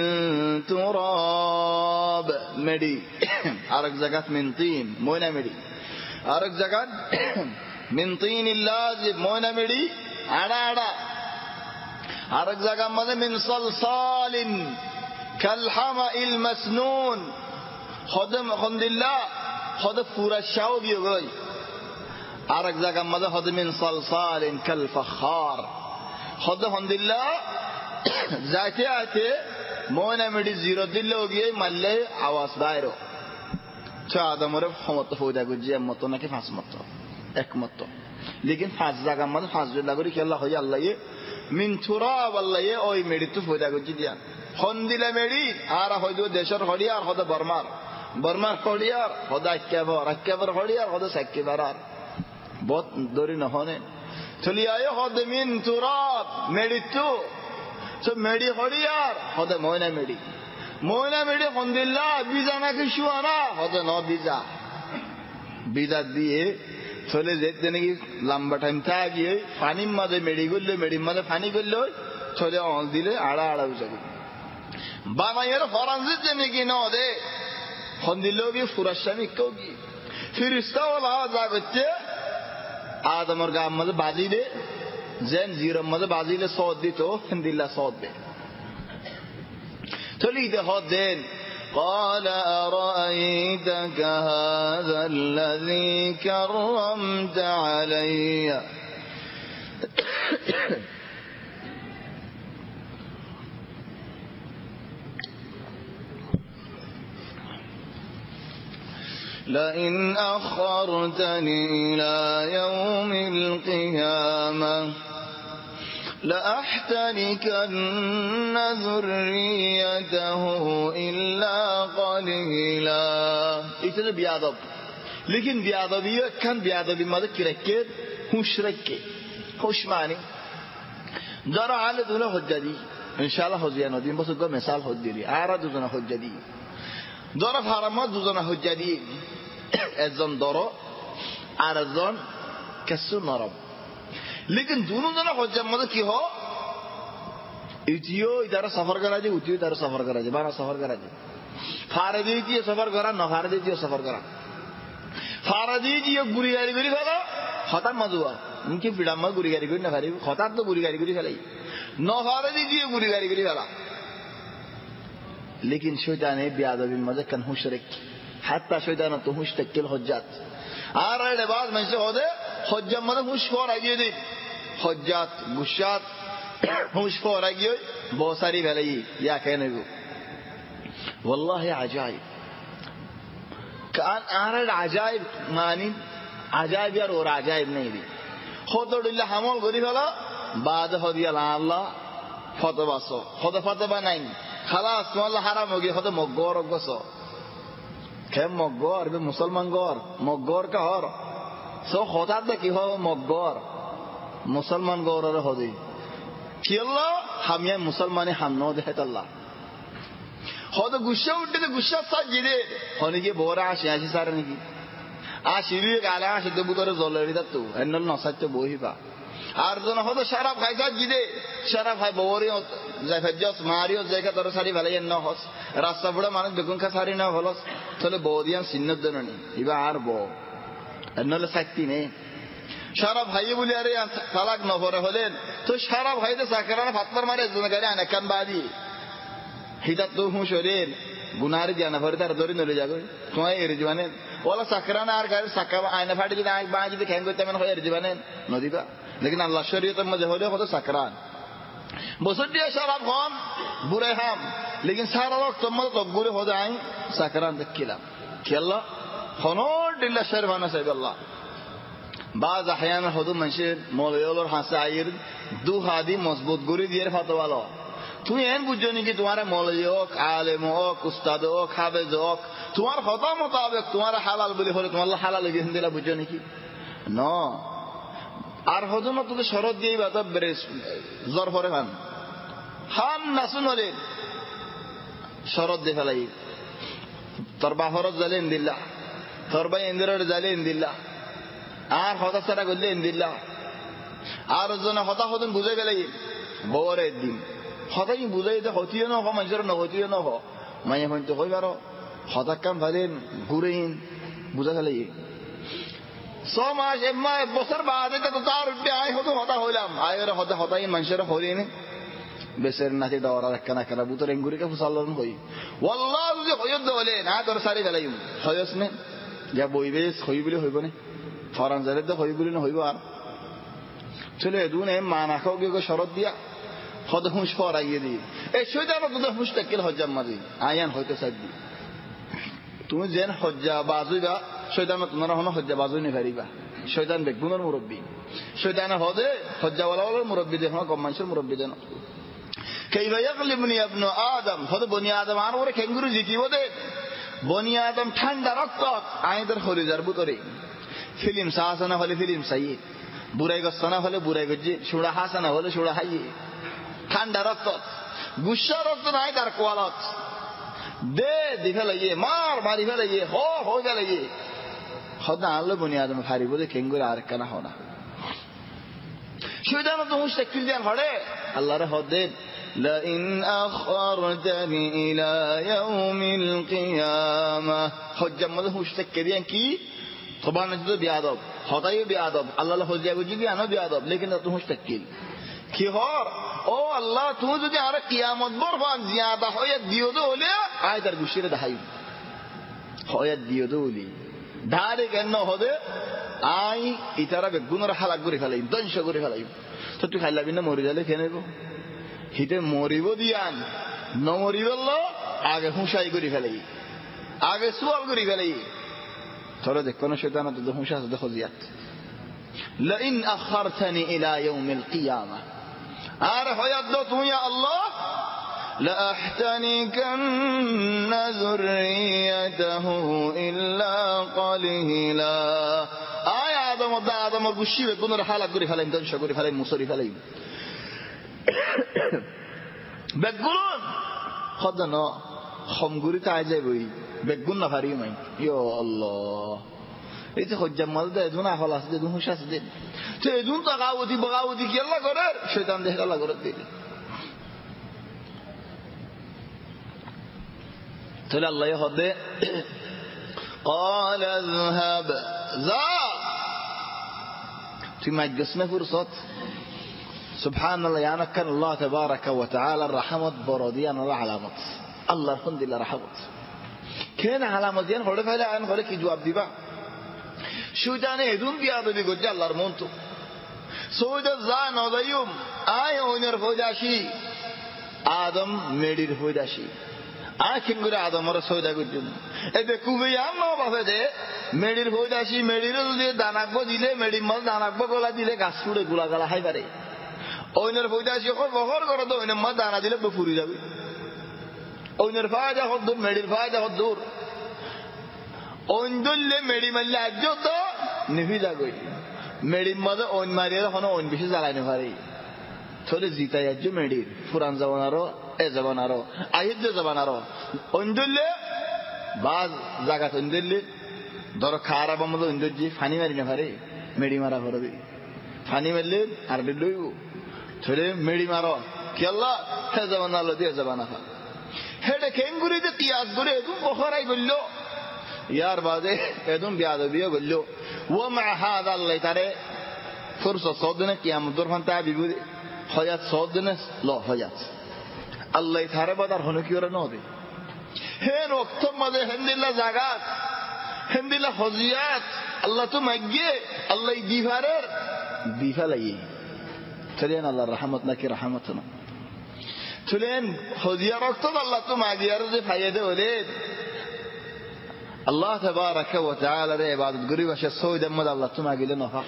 তুরাব মেডি আরেক জায়গা মিন তিন ময়না মেডি আরেক জায়গা মিন তিন লাজিব ময়না মেডি আড়া আড়া আরেক জায়গা মধ্যে মিন সালসালিন কাল হামাইল মাসনুন খদম আলহামদুলিল্লাহ খদ পুরা শাও দিয়ে গই আরেক জায়গা মধ্যে খদ মিন সালসালিন কাল ফখার খদ আলহামদুলিল্লাহ যাতে আছে ময়না মেডি জিরো দিলে গিয়ে মারলে আওয়াজ বাইরো চা আদমরে ক্ষমতা ফয়দা গুজি মত নাকি পাঁচ মত একমত লেকিন পাঁচ জায়গা মধ্যে পাঁচ জোড়া করে খেলা হয় আল্লাহ মিন তুরাব আল্লাহ ওই মেডি তো ফয়দা গুজি দিয়া হন্দিলা মেডি আর হয়তো দেশের হড়িয়ার হয়তো বর্মার বর্মার হড়িয়ার হয়তো একেবার একেবার হড়িয়ার হয়তো সাকিবার আর বহুত দরি নহনে চলি আয় হয়তো মিন তুরাব মেডি তো So medi hodiyar hoda moyna medi moyna medi alhamdulillah biza na kishu ana hoda no biza biza diye chole jette naki lamba time ta giye pani madhe medi golle medi madhe pani golle chole on dile ada ada bizabi bana yer foranzit jemi ki no de alhamdulillah bi furashami kogi firista wala zagotte adamor gam madhe baji de زين زيرم ماذا بعزيله صوت دي تو الحمد لله صوت به تليد هذين قال أرأيتك هذا الذي كرمت علي لئن أخرتني إلى يوم القيامة لأحتركن ذريته إلا قليلا إذا بيادب लेकिन बेअदबी kan बेअदबी मतलब किरके होश रखे होश माने যারা আলে দুলে হজ্জা দি ইনশাআল্লাহ হজিয়া নদীন বছর গো মিসাল হজ দিলি আর দুজনে হজ্জা দি যারা ফারামত দুজনে হজ্জা দি একজন দর আর একজন কেসু নরম लेकिन दोनों जना হজ্জার মধ্যে কি হয় ইতিও ইদারা সফর করা যায় উতিও ইদারা সফর করা যায় বারা সফর করা যায় ফারদি দিয়ে সফর করা না ফারদি দিয়ে সফর করা ফারদি দিয়ে গুরি গাড়ি গুরি ফেলা হঠাৎ মজুয়া ইনকি বিড়াম্মা গুরি গাড়ি গুরি না ফারি হঠাৎ তো গুরি গাড়ি গুরি ফেলাই না ফারদি দিয়ে গুরি গাড়ি গুরি ফেলা लेकिन शैतान बेअदबी मजे कन हुशरक حتى शैतान तो हुश तकल हज्जात আর এর বাদ মানে হদে হজ্জার মধ্যে হুশ ফর আগিয়ে দিন হজ্জাত গুশাত হুশ ফর আগিয়ে बहुत सारी भलाई या कहने को والله عجائب كان आरड عجائب मानी عجائب यार और عجائب नहीं दी খোদুল্লাহ আমল করি ফেলা বাদ হদিয়া আল্লাহ ফতবাসো খোদ ফতবা নাই খালাস আল্লাহ হারাম হয়ে গিয়ে হতে মগর গসো কে মগর বে মুসলমান গর মগর কা হর সো খোদাত কি হো মগর মুসলমান গর হদি কি আল্লাহ হামিয়া মুসলমানে হামনো দেহে আল্লাহ হদ গুসা উঠতে গুসা সাজিদে হনি কি বড় আসে আসি সার নাকি আসিবি গালা আসে তো বুতরে জলেরি দাতু এন্নল নসাতে বহিবা আর জন হদ শরাব খাইছা জিদে শরাব খাই বড়ি যাই ফজস মারিও জায়গা তোর সারি ভালাই এন্ন হস রাস্তা বড় মানুষ বেগুন খা সারি না হলস তলে বদিয়ান সিন্নত জননি ইবা আর ব এন্নল সাক্তি নে শরাব ভাই বলি আরে তালাক ন পরে হলেন তো শরাব ভাইতে সাকরানা ফাতমার মারে জন গারে আনা কান বাদি হিদাত তো হুশরেন গুনারে জানা ভরে তার দরি নলে যাবে তোমায় এর জীবনে ওলা সাকরানা আর গারে সাকা আয়না ফাটি যদি আই বাজি দে খেং করতে মন হয় এর জীবনে নদীবা लेकिन अल्लाह शरीयत में হলে কত সাকরান বছর দিয়ে শরাব খান বুরে হাম लेकिन সারা ওয়াক্ত মত তো গুরে হয়ে যায় সাকরান দেখিলাম কি আল্লাহ হনর দিল্লা শরবানা সাহেব আল্লাহ বাজ احيانا হদু মানুষের মৌলওয়ালার হাসে আইর দু হাদি মজবুত গুরি দিয়ে ফতোয়ালো তুমি এন বুঝনি কি তোমার মৌলবী হোক আলেম হোক উস্তাদ হোক হাফেজ হোক তোমার কথা মোতাবেক তোমার হালাল বলে হলে তোমার হালাল গিয়ে দিলা বুঝনি কি ন আর হজম তোদের শরৎ দিয়ে বাতা বেরে জ্বর পরে খান খান নাসুন হলে শরৎ দিয়ে ফেলাই তোর বাহরত জালে ইন্দিল্লা তোর ভাই ইন্দিরের জালে ইন্দিল্লা আর হতাশ ছাড়া করলে ইন্দিল্লা আর জন হতা হতন বুঝে ফেলাই বরে দিন হতাই বুঝাই যে হতিও নহ মানুষের নহতিও নহ মাইয়া হইতে কই পারো হতাক কাম ভালেন ঘুরেইন বুঝা ফেলাই সো মাস এম্মা বছর বাদে তো তার উঠে আই হতো হতা হইলাম আয়ের হতা হতাই মানুষের হরিনি বেসের নাতি দাওয়ার রাখনা কেনা বুতর এঙ্গুরিকে ফুসালন হই ওয়াল্লাহ যদি হয়ত বলে না তোর সারি ফেলাই হয়স নে যা বইবে হই বলে হইব না ফরান জারে তো হই বলে না হইব আর চলে দুনে মা না খাও গিয়ে শরৎ দিয়া হদ হুঁশ ফর আগিয়ে দি এই শয়তান তো হুঁশ তাকিল হজ্জাম মাঝি আয়ান হইতে চাইবি তুমি যেন হজ্জা বাজুইবা শয়তান তোমার হন হজ্জা বাজুই নি পারিবা শয়তান বেগুনের মুরব্বী শয়তান হদে হজ্জাওয়ালার মুরব্বী দেখো কম মানুষের মুরব্বী দেন কাইফা ইয়াকলিবনি ইবনু আদম হদ বনি আদম আর ওরে খেঙ্গুরু জিতিব দে বনি আদম ঠান্ডা রক্ত আইদের হরিজার বুতরে ফিল্ম সাহাসানা হলে ফিল্ম সাইয়্যিদ বুড়াই গছনা হলে বুড়াই গজি সুড়া হাসানা হলে সুড়া হাইয়ে ঠান্ডা রক্ত গুসা রক্ত নাই তার কোয়ালত দে দিফে লাগিয়ে মার মারি ফেলাইয়ে হ হয়ে গেলে হদ আনলো বনি আদম হারি বলে খেঙ্গুরে আর কেনা হনা শয়তান তো হুঁশ তাকিল দেন হড়ে আল্লাহর হদে لئن أخرتني إلى يوم القيامة حجة ماذا হুঁশ তাকিল দেন কি طبعا نجد بيادب হতাইও বেয়াদব আল্লাহ হজ্জা বুঝি দি আনো বেয়াদব लेकिन তো হুঁশ তাকিল কি হর ও আল্লাহ তুমি যদি আর কিয়ামত বরবান জিয়াদা হয়ে দিও তো হলে আয় তার গুশিরে দেখাই হয়ে দিও তো হলি ধারে কেন হবে আই ইতারা বেগুনের হালাক করে ফেলাই ধ্বংস করে ফেলাই তো তুই খাইলাবি না মরে যালে খেয়ে নেব হিতে মরিব দিয়ান ন মরিব আগে হুঁশাই করে ফেলাই আগে সুয়াল করে ফেলাই তোরা দেখ কোন শয়তান তো হুঁশা দেখো জিয়াত لئن أخرتني إلى يوم القيامة আর হয়াত দাও তুমি আল্লাহ لأحتنكن ذريته إلا قليلا আয় আদম দা আদম গুশি বেগুনের হালাক করে ফেলাই ধ্বংস করে ফেলাই মুসরি ফেলাই বেগুন খদ ন খমগুরি তাই যাই বই বেগুন না পারি মাই ইয়ো আল্লাহ এই যে হজ্জাম মাল দে দুনা হল আছে দুন হুশ আছে দিন তো এই দুন তো গাওতি বগাওতি কি আল্লাহ করে শয়তান দেহ আল্লাহ করে দিল তাহলে আল্লাহ হদে قال اذهب ذا في مجلسنا فرصة سبحان الله يعني كان الله تبارك وتعالى الرحمة بروديان العلامات الله الحمد لله رحمت كان علامات يعني هذا فعلا عن هذا كي جواب ديبا شو جاني هدوم بيادو بيجوج الله رمونتو سويدا زان هذا يوم آي هونير فوجاشي آدم ميدير فوجاشي آخر غير آدم مرة سويدا كجوم إذا كوبيان ما بفده ميدير فوجاشي ميدير ده داناكبو ديله ميدير مال داناكبو كلا ديله كاسوره كلا كلا هاي بره ওইনের ফয়দাশি কর বহর করে তো ওইনের মা দানা দিলে বেফুরি যাবে ওইনের ফায়দা হদ দূর মেডির ফায়দা হদ দূর ওইন্দুল্লে মেডি মারলে আজ তো নিভি যাগই মেডির মধ্যে ওইন মারিয়ে হন ওইন বেশি জ্বালাইতে পারে থলে জিতাই আজ মেডির পুরান জমানারও এ জমানারও আহিদ্য জমানারও ওইন্দুল্লে বাজ জায়গা ওইন্দুল্লে ধরো খারাপ মধ্যে ওইন্দুজি ফানি মারি না পারে মেডি মারা করবে ফানি মারলে আর লইব থলে মেডি মারো কি আল্লাহ হে জবান আল্লাহ দিয়ে জবান আফা হেডে কেঙ্গুরিতে তিয়াস করে এদুম বখরাই গল্লো ইয়ার বাদে এদুম বিয়াদবিও গল্লো ওয়া মা হাদা আল্লাহ তারে ফুরসা সদনে কিয়ামত দরফান তা বিবুদি হয়াত সদনে ল হয়াত আল্লাহ তারে বাদার হনো কি ওরা নদে হে ওয়াক্ত মধ্যে হেন্দিল্লা জাগাত হেন্দিল্লা হজিয়াত আল্লাহ তো মাগিয়ে আল্লাহ দিভারের দিফালাই تلين الله رحمتنا كي رحمتنا تلين خذيا ركض الله ثم عديار ذي فايدة وليد الله تبارك وتعالى ذي بعد القريب وش الصوي دم الله ثم عقيل نفع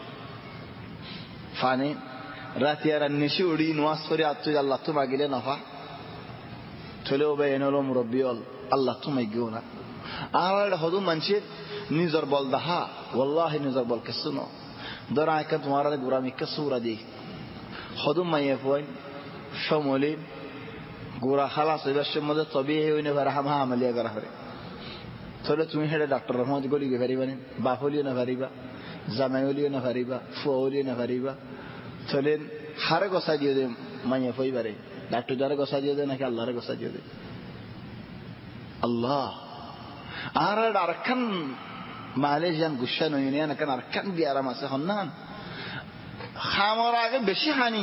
فاني راتيار النشوري نواصفري عطي الله ثم عقيل نفع تلو بينه لهم ربي الله ثم يجونا أهل هذو منشر نزر بالدها والله نزر بالكسنو درا كنت مارا لدورامي كسورة دي خدوم ما يفوين شمولين غورا خلاص يبقى شمولة طبيعي ونفرهم عملية غرفري تقول تومي هذا دكتور رحمة تقولي غريبا بافولي نفريبا زمايولي نفريبا فولي نفريبا تقولين هارك وساديو ده ما يفوي بري دكتور جارك وساديو ده نك الله رك وساديو ده الله أراد أركان মালয়েশিয়ান গুশান ইউনিয়ন কেন আর কেন বিয়ারাম আছে হন্নান খামর আগে বেশি হানি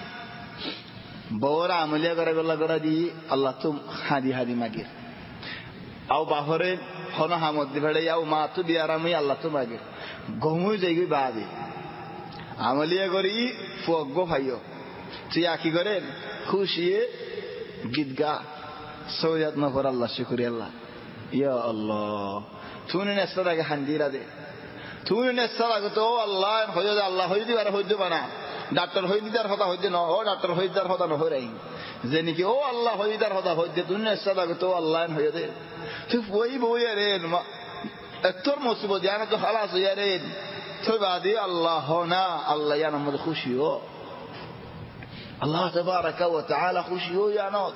বড় আমলিয়া করে গলা করে দি আল্লাহ তুম হাদি হাদি মাগির আও বাহরে হন হামদ দিবেড়ে আও মা তু বিয়ারামই আল্লাহ তুম মাগির গমুই যাইগি বাদি আমলিয়া করি ফুগো ভাইও তুই আকি করে খুশিয়ে গীত গা সৈয়দ নফর আল্লাহ শুকরিয়া আল্লাহ ইয়া আল্লাহ توني نسترا كهنديرا ده توني نسترا كتو الله هيدا الله هيدي ولا هيدي بنا دكتور هيدي دار هذا هيدي نو هو دكتور هيدي دار هذا نو هو رأي زني كي هو الله هيدي دار هذا هيدي توني نسترا كتو الله هيدا تف وही بوي يرين ما أكثر مصيبة جانا تو خلاص يرين تو بعدي الله هنا الله يا نمد خوشيو الله تبارك وتعالى خوشيو يا نوت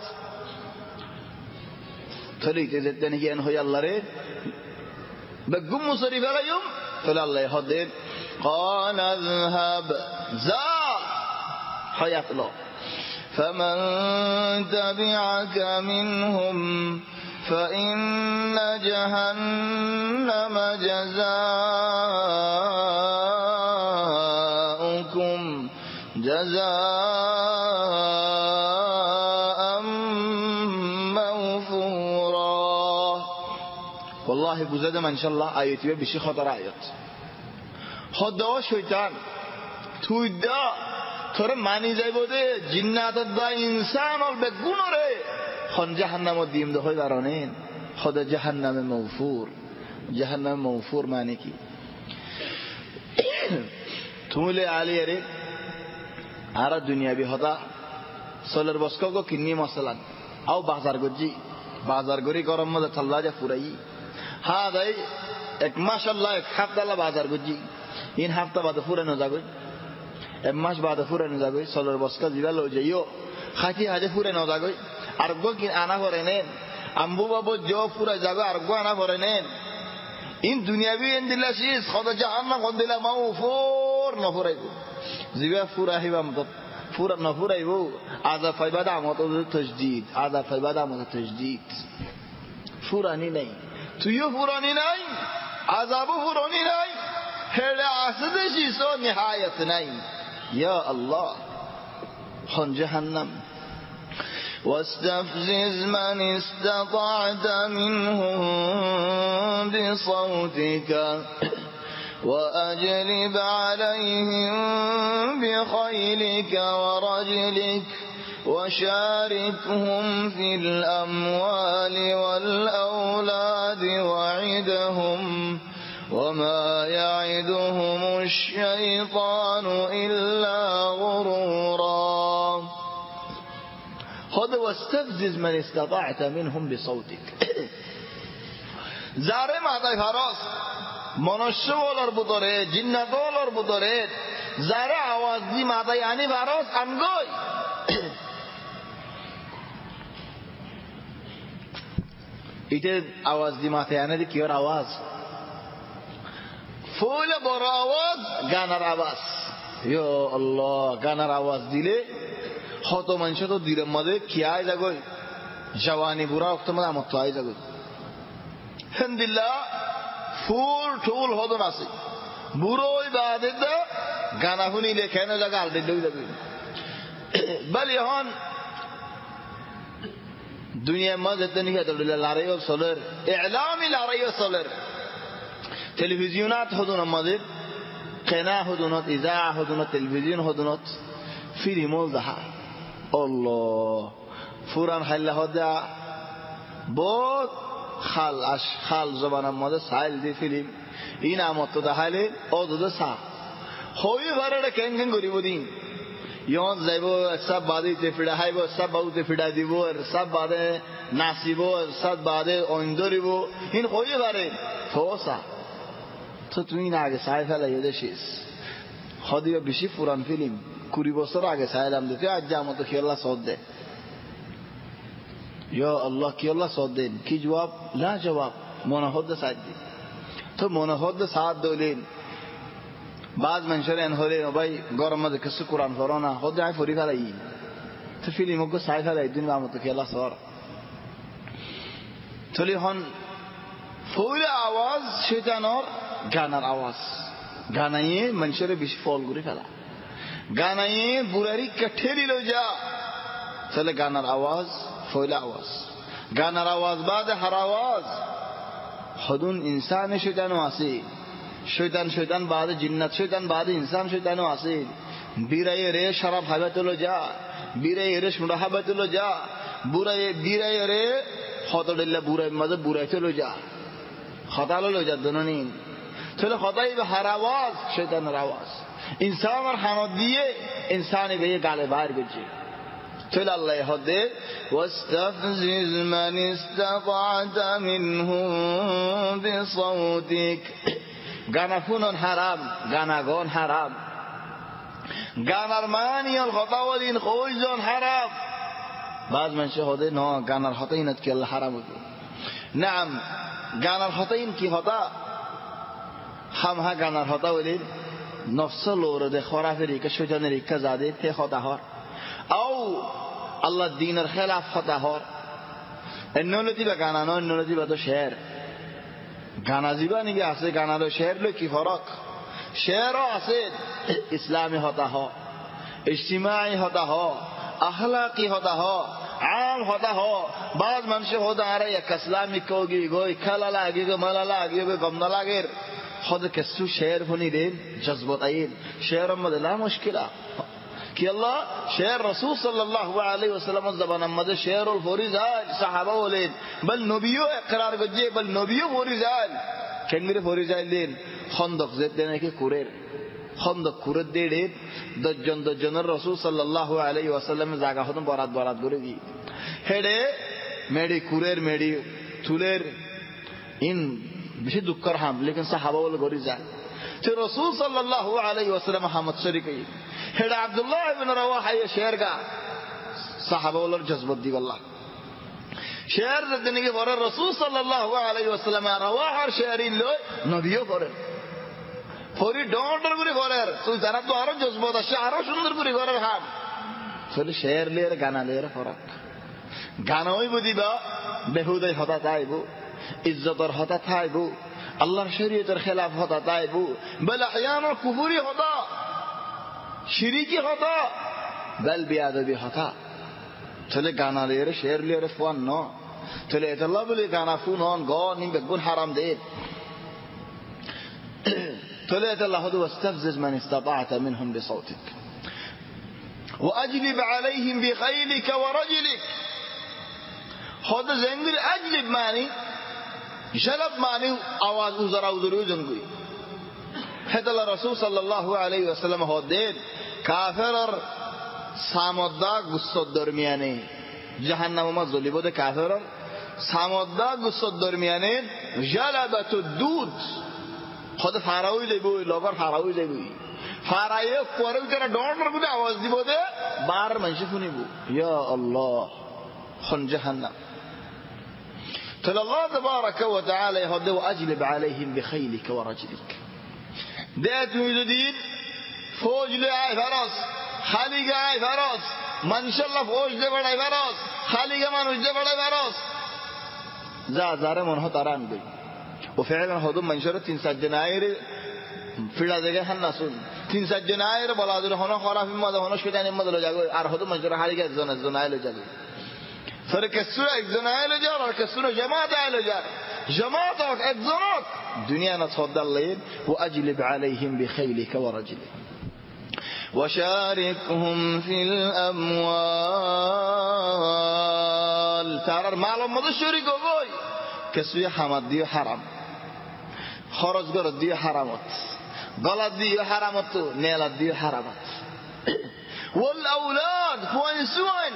تريد تزدني ين هو الله رين بقوم مصرف غيوم فلا الله يهدين قال اذهب زا حياة الله فمن تبعك منهم فإن جهنم جزاؤكم جزاء والله بزاد ما إن شاء الله آيات بشي خطر آيات خدا شيطان تويدا ترى ماني زي بوده جنات الدا إنسان والبجونره خن جهنم الديم ده هاي دارانين خدا جهنم موفور جهنم موفور معنی کی توله علی ره آرا دنیا بی خدا سولر بسکو کو کنی مثلا او بازار گجی بازار گری کرم مد تلاجه فورایی ها دای এক মাশাআল্লাহ এক হপ্তাহ বাজার গজি ইন হপ্তাহ বাদ ফুরে না যাবে এক মাস বাদে ফুরে না যাবে সলের বস্কা জিরা লো যাইও খাটি হাজে ফুরে না যাবে আর গো কি আনা করে নেন আম্বু বাবু জো ফুরে যাবে আর গো আনা করে নেন ইন দুনিয়াবি এন দিলা শিস খদ জাহান্নাম খদ দিলা মাউ ফুর না ফুরাইবো জিবা ফুরা হিবা মত ফুরা না ফুরাইবো আযা ফাইবাদা মত তাজদীদ আযা ফাইবাদা মত তাজদীদ ফুরানি নাই তুইও ফুরানি নাই আযাবও ফুরানি নাই হেলে আসদে শিসো নিহায়াত নাই ইয়া আল্লাহ খন জাহান্নাম واستفزز من استطعت منهم بصوتك وأجلب عليهم بخيلك ورجلك وشاركهم في الأموال والأولاد وعدهم وما يعدهم الشيطان إلا غرورا خذ واستفزز من استطعت منهم بصوتك যারে মাথায় ফারস মনুষ্য বলার ভিতরে জিন্নাত বলার ভিতরে যারে আওয়াজ দি মাথায় আনি ফারস আনগই ইতে আওয়াজ দি মাথায় আনে দি কির আওয়াজ ফুল বড় আওয়াজ গানার আওয়াজ ইয়া আল্লাহ গানার আওয়াজ দিলে হত মানুষ তো দিলের মধ্যে খেয়াই যাগই জওয়ানি বুড়া অক্ত মধ্যে আমার তো আই যাগই আলহামদুলিল্লাহ ফুল ঠুল হদন আছে বুড়োই বাদে দা গানা শুনিলে কেন জায়গা আল দিলেও যাবে বলি হন দুনিয়ার মাঝে তেনি লড়াইও চলের এলামি লড়াইও চলের টেলিভিশনাত হদন আমাদের কেনা হদনত ইজা হদনত টেলিভিশন হদনত ফিল্মও যাহা আল্লাহ ফুরান হাইল্লা হদা বহুত খাল আশ খাল জবানার মধ্যে সাইল দি ফিল্ম ই নামত দেখাইলে ও দুধ চা হই ঘরে কেন কেন করিব দিন ইয়ন যাইব সব বাদিতে ফিডা খাইব সব বাবুতে ফিডা দিব সব বাদে নাচিব সব বাদে অইন ধরিব ইন হই ঘরে থোসা তো তুমি না আগে চাই ফেলাই দেশিস হদিও বেশি পুরান ফিল্ম কুড়ি বছর আগে চাইলাম দেখে আজ যা মতো খেলা সদ দে ইয়া আল্লাহ কি আল্লাহ সদ দেন কি জবাব না জবাব মনে হদ্দে সাথ দিন তো মনে হদ্দে সাথ দিলেন বাজ মানুষের এন হলে ভাই গরম মধ্যে কিছু কোরআন করো না হদ্দে আয় ফরি ফেলাই তো ফিল্ম ওকে চাই ফেলাই দিন মতো খেলা সর চলি হন ফুল আওয়াজ শয়তানের গানার আওয়াজ গানাইয়ে মানুষের বেশি ফল করে ফেলা গানাইয়ে বুড়ারি কাঠেরি লো যা চলে গানার আওয়াজ ফয়লা আওয়াজ গানার আওয়াজ বাদে হার আওয়াজ হদুন ইনসান শয়তানও আছে শয়তান শয়তান বাদে জিন্নাত শয়তান বাদে ইনসান শয়তানও আছে বিরায়ে রে শরাব হাবাতে লো যা বিরায়ে রে সুড়া হাবাতে লো যা বুড়ায়ে বিরায়ে রে হতডল্লা বুড়াই মাঝে বুড়াইতে লো যা হতালো লো যা দননি চলে হতাই হার আওয়াজ শয়তানের আওয়াজ ইনসানের হানত দিয়ে ইনসানে গিয়ে গালে বাইর করছে চলে আল্লাহ হদে ওয়াস্তাফজিজ মান ইসতাতা মিনহুম বিসাউতিক গানা শুনন হারাম গানা গন হারাম গানার মানিয়ল হতাওয়ালিন কয়জন হারাম বাজ মানুষ হদে ন গানার হতাইনত কি আল্লাহ হারাম হতো নাম গানার হতাইন কি হতা হাম হা গানার হতাওয়ালিন নফস লোরে খরাফের ইকা শয়তানের ইকা জাদে তে হতা হর আও আল্লাহ দ্বীনের খেলাফ হতা হর এন্নলতি বা গানা নয় এন্নলতি বা তো শের গানা জিবা নাকি আছে গানা লো শের লো কি ফরক শেরও আছে ইসলামী হতা হ ইজতিমাই হতা হ আখলাকি হতা হ আম হতা হ বাজ মানুষ হতা আর এক ইসলামী কোগি গই খেলা লাগে গো মালা লাগে গো গমনা লাগের خذ كسو شعر هني دين جذبت عين شعر مد لا مشكلة كي الله شعر رسول صلى الله عليه وسلم الزبان مد شعر الفوريزال صحابة ولين بل نبيو اقرار گجے بل نبيو فوريزال كن میرے فوريزال دين خندق زد دینے کے کوریر خندق کورت دے دین دجن دجن رسول صلى الله عليه وسلم জায়গা হতন বরাত বরাত করে দি হেডে মেডি কুরের মেডি তুলের ইন বেশি দুঃখর হাম লেকিন সাহাবা বলে গরি যায় تو رسول صلی اللہ علیہ وسلم حمد شریکی ہیڈا عبداللہ ابن رواحہ یہ شعر کا صحابہ والر جذبت دی واللہ شعر زدنی کے فرر رسول صلی اللہ علیہ وسلم رواحہ شعرین لوئی نبیو فرر ফরি ডন্ডর করে ঘরের তুই যারা তো আরো জজবত আছে আরো সুন্দর করে ঘরের হাম চলে শের লিয়ে গানা লিয়ে ফরক গানই বুঝিবা বেহুদাই হতা চাইবো ইজ্জতর হতা চাইবো আল্লাহর শরীয়তের খেলাফ হতা চাইবো বল আহয়ানুল কুফরি হতা শিরকি হতা বল বিয়াদবি হতা চলে গানা লিয়ে শের লিয়ে ফোন ন চলে এতলা বলে গানা ফুনন গ নিম বেগুন হারাম দে طلعت الله واستفزز من استطعت منهم بصوتك وأجلب عليهم بخيلك ورجلك هذا زنجر أجلب ماني جلب ماني آواز وزرا وزرا وزنجي هذا الرسول صلى الله عليه وسلم هذا كافر سامدا قصة درميانه جهنم ما ظلي بده كافر سامدا قصة درميانه جلبت الدود خود فاراوی لیبوی لوگر فاراوی لیبوی فارایه کوره تیرا دونر بوده آواز دی بوده بار منشی فونی بو یا الله خن جهنم تل الله تبارك وتعالى يهده وأجلب عليهم بخيلك ورجلك ديت ميزدين فوج لعاي فراس خالق عاي فراس من شاء الله فوج دي بڑاي فراس خالق منوش دي بڑاي فراس زا زاره منه تران بي وفعلا هذو منشور تين سجناير فيلا دغه حناسون تين سجناير بلادر هنا خرافي ماده هنا شيطان ماده لو جاگو আর هذو منشور حالي کے زنا زنايل جاگو سر کسر ایک زنايل جار اور کسر جماعت ایل جار جماعت اور ایک زنات دنیا نہ تفضل لين واجلب عليهم بخيلك ورجلك وشاركهم في الاموال ترى معلوم مده شریک ہوئی کسوی حمد دیو حرام خرج گرد دیو حرامت غلط دیو حرامت نیلت دیو حرامت والاولاد فوين سوين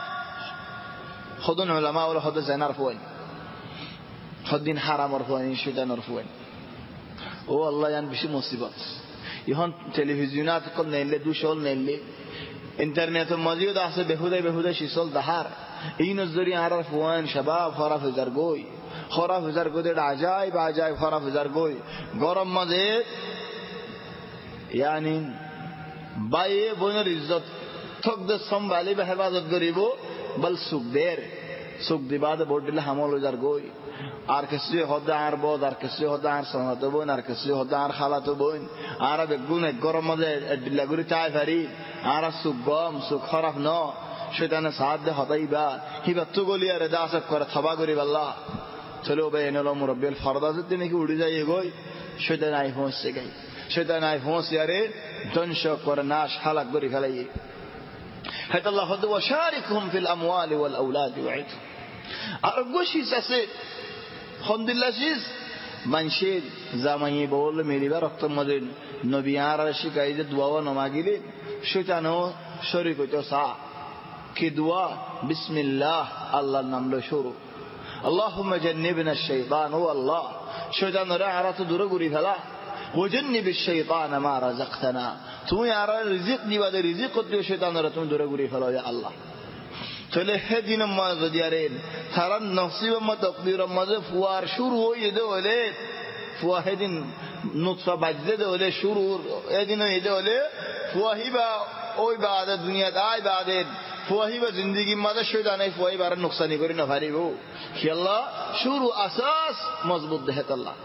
خدون علماء ولا خد زينار فوين خدين حرام رفوين شدان رفوين والله يعني بشي مصيبات يهون تلفزيونات قل نيلي دو شول نيلي انترنت موجود احسن بهوده بهوده شيسول دهار این الزری عرف وان شباب خراف زرگوی خراف زرگوی ده عجایب عجایب خراف زرگوی گرم مزه یعنی بایه بونر عزت تک ده سنبالی به حفاظت گریبو بل سوک دیر سوک دی بعد بودل حمل زرگوی আর কিছু হদা আর বদ আর কিছু হদা আর সনাত বইন আর কিছু হদা আর খালাত বইন আর বেগুন গরম মধ্যে ডিলাগুরি চাই ফারি আর সুক গম সুক খরাফ ন শয়তানে সাথ দে হদাইবা হিবা তো গলি আর দাস করে থবা করি আল্লাহ চলো বেনল মুরব্বিল ফরদাত দিন কি উড়ি যায় গই শয়তান আই পৌঁছে গই শয়তান আই পৌঁছে আরে ধ্বংস করে নাশ হালাক করি ফেলাই হাত আল্লাহ হদ ওয়া শারিকহুম ফিল আমওয়াল ওয়াল আওলাদ ওয়াইদ আর গোশি আছে খন্দিল্লাশিস মানশির জামাই বল মেরিবা রক্ত মদিন নবী আর শিকাই যে দোয়া নমাগিলে শয়তানও শরীক হইতো সা কি দোয়া বিসমিল্লাহ আল্লাহর নাম লয়ে শুরু আল্লাহুম্মা জান্নিবনা আশ-শাইতান ও আল্লাহ শয়তানরে আরাত দূরে করি ফেলা ওয়াজান্নিব আশ-শাইতান মা রাযাকতানা তুমি আর রিজিক দিবা দে রিজিক করতে শয়তানরে তুমি দূরে করি ফেলো ইয়া আল্লাহ চলে হেদিন মাঝে দিয়ারেন তারা নসিব মত তকদির মাঝে ফুয়ার শুরু হয়ে দে হলে ফুয়া হেদিন নুতফা বাজদে দে হলে শুরু এদিন হয়ে হলে ফুয়াহিবা ওই বাদে দুনিয়া দাই বাদে ফুয়াহিবা জিন্দেগি মাঝে শয়তানে ফুয়াহিবার নুকসানি করি না পারিব কি আল্লাহ শুরু আসাস মজবুত দেহে আল্লাহ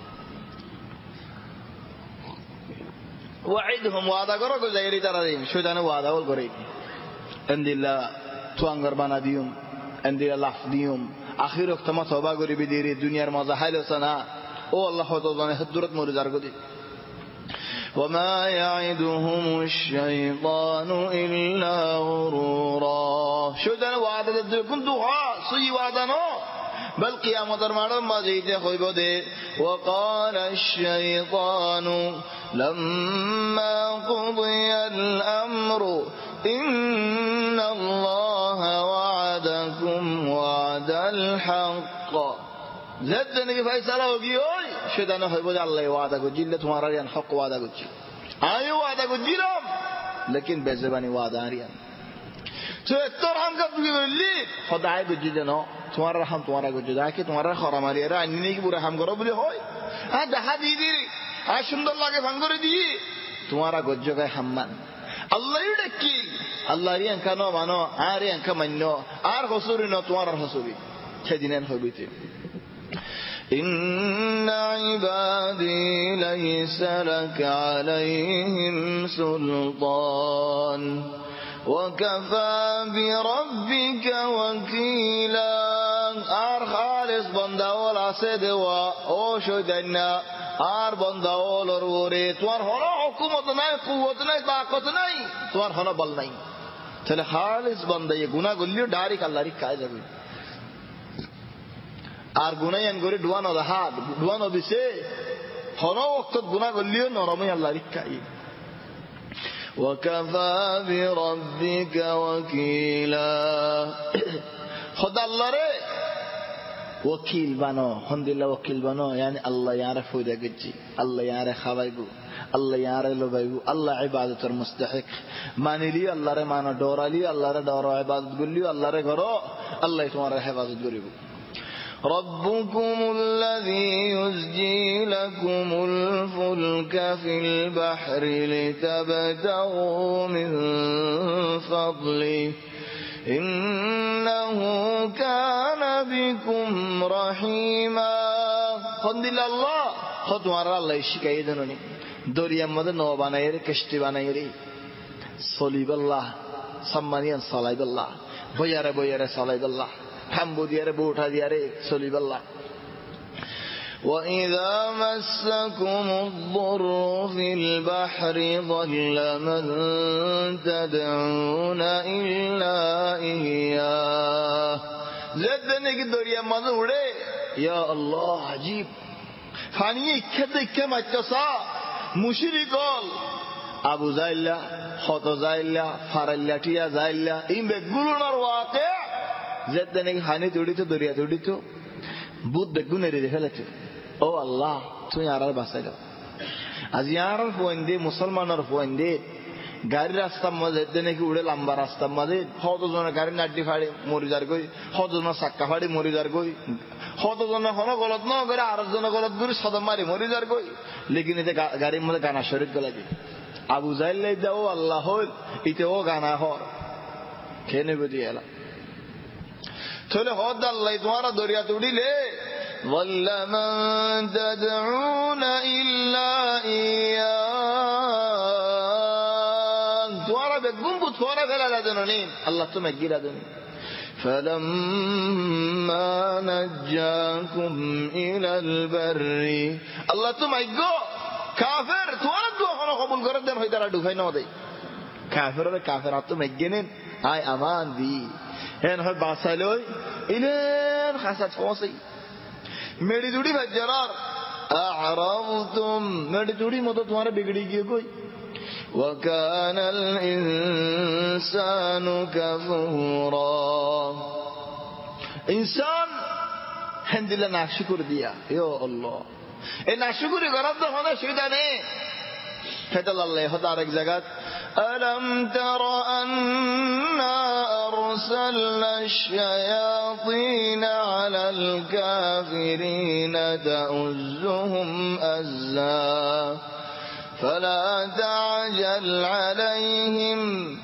ওয়াইদহুম ওয়াদা করো জায়রি তারা দিন শয়তানে ওয়াদা বল করে আলহামদুলিল্লাহ توانگر بنا دیوم اندی الله دیوم آخر وقت ما توبه کری بدیری دنیار مازه حال سنا او الله خدای حضرت مورد زرگودی وما يعدهم الشيطان إلا غرورا شو دنا وعده دكم دوها صي وعدنا بل قيامة المرام ما جيته خوي بده وقال الشيطان لما قضي الأمر إن الله وعدكم وعد الحق زدني فيصله ہوگی اوئے শয়তান হইব যে আল্লাহ ওয়াদা করজিলে তোমার আর হক ওয়াদা করছি আমিও ওয়াদা করছিলাম লেকিন বেজবানি ওয়াদা আরিয়ান তো তোর হামকা তুই বললি খোদাই বুঝি যেন তোমার হাম তোমার গুজি যাকে তোমার খরা মারি আর আইনি নাকি পুরো হাম করো বলে হয় হ্যাঁ দেখা দি দি আর সুন্দর লাগে ভাঙ করে দি তোমার গজ্জ গায়ে হাম্মান আল্লাহ ডাকি আল্লাহ রিয়ান কানো মানো আর রিয়ান কামান্য আর হসুরি ন তোমার হসুরি সেদিন হইবিতে إن عبادي ليس لك عليهم سلطان وكفى بربك وكيلا আর খালিস বন্দাওয়াল আছে দেওয়া ও শয়তানা আর বন্দাওয়ালর ওরে তোমার হলো হুকুমত নাই কুওয়াত নাই তাকত নাই তোমার হলো বল নাই তাহলে খালিস বন্দায়ে গুনাহ করলেও ডাইরেক্ট আল্লাহর কাছে যাবে আর গুনায়ান করে ডুয়ানো হাত ডুয়ানো দিছে হলো ওয়াক্ত গুনাহ করলেও নরমই আল্লাহর কাছে وكفى بربك وكيلا خدا الله রে ওকিল বানো হন্দিল্লা ওকিল বানো يعني আল্লাহ ইয়ারে ফয়দা গজি আল্লাহ ইয়ারে খাওয়াইবো আল্লাহ ইয়ারে লবাইবো আল্লাহ ইবাদতের মুস্তাহিক মানিলি আল্লাহরে মানো ডরালি আল্লাহরে ডরা ইবাদত করলি আল্লাহরে করো আল্লাহ তোমার হেফাজত করিব ربكم الذي يزجي لكم الفلك في البحر لتبتغوا من فضله إنه كان بكم رحيما خند الله خد مارا الله يشكي دنوني دوريا مدن نو بناير كشتي بنايري صليب الله سمانيان صليب الله بياره بياره صليب الله حمبو دياره بوٹا دياره صليب الله وإذا مسكم الضر في البحر ضل من تدعون إلا إياه زدني کی دریا مدن اڑے یا اللہ عجیب فانی کھدے کم اچسا مشرکول ابو زائلہ خطو زائلہ فرلٹیا زائلہ این বেগুলোর واقع زدنی کی হানি তুড়ি তো দরিয়া তুড়ি তো বুদ বেগুনে রে ফেলেছে ও আল্লাহ তুমি আর বাঁচাই দাও আজ ইয়ার ফোন্দে মুসলমানের ফোন্দে গাড়ি রাস্তার মধ্যে নাকি উড়ে লম্বা রাস্তার মধ্যে কতজনের গাড়ি নাড্ডি ফাড়ি মরি যার গই কতজনের চাক্কা ফাড়ি মরি যার গই কতজনের কোনো গলত ন করে আর জনের গলত করে সদম মারি মরি যার গই লেকিন এতে গাড়ির মধ্যে গানা শরীর গলাবি আবু জাইল ও আল্লাহ হল ইতে ও গানা হর খেয়ে নেবে দিয়ে এলা তাহলে হদ আল্লাহ তোমার দরিয়া তুড়িলে ظل من تدعون إلا إياه توارا بقوم بطوارا فلا لدنونين الله تمجي لدنين فلما نجاكم إلى البر الله تمجي كافر توارا دوخنا قبول کرد دن ہوئی دارا دوخائی نو دے كافر اور كافرات تمجينين آي امان دي هن ہوئی باسالوئی إلين خاصت فوصي मेरी जुड़ी बज्जरार अअरबतुम मेरी जुड़ी मतो तुम्हारे बिगड़ी गई कोई वकान अल इंसानु कफूरा इंसान हंदिला नाशुक्र दिया यो अल्लाह ए नाशुक्र गरब तो होना शैताने कहता अल्लाह खुदा एक जगह ألم تر أنا أرسلنا الشياطين على الكافرين تؤزهم أزا فلا تعجل عليهم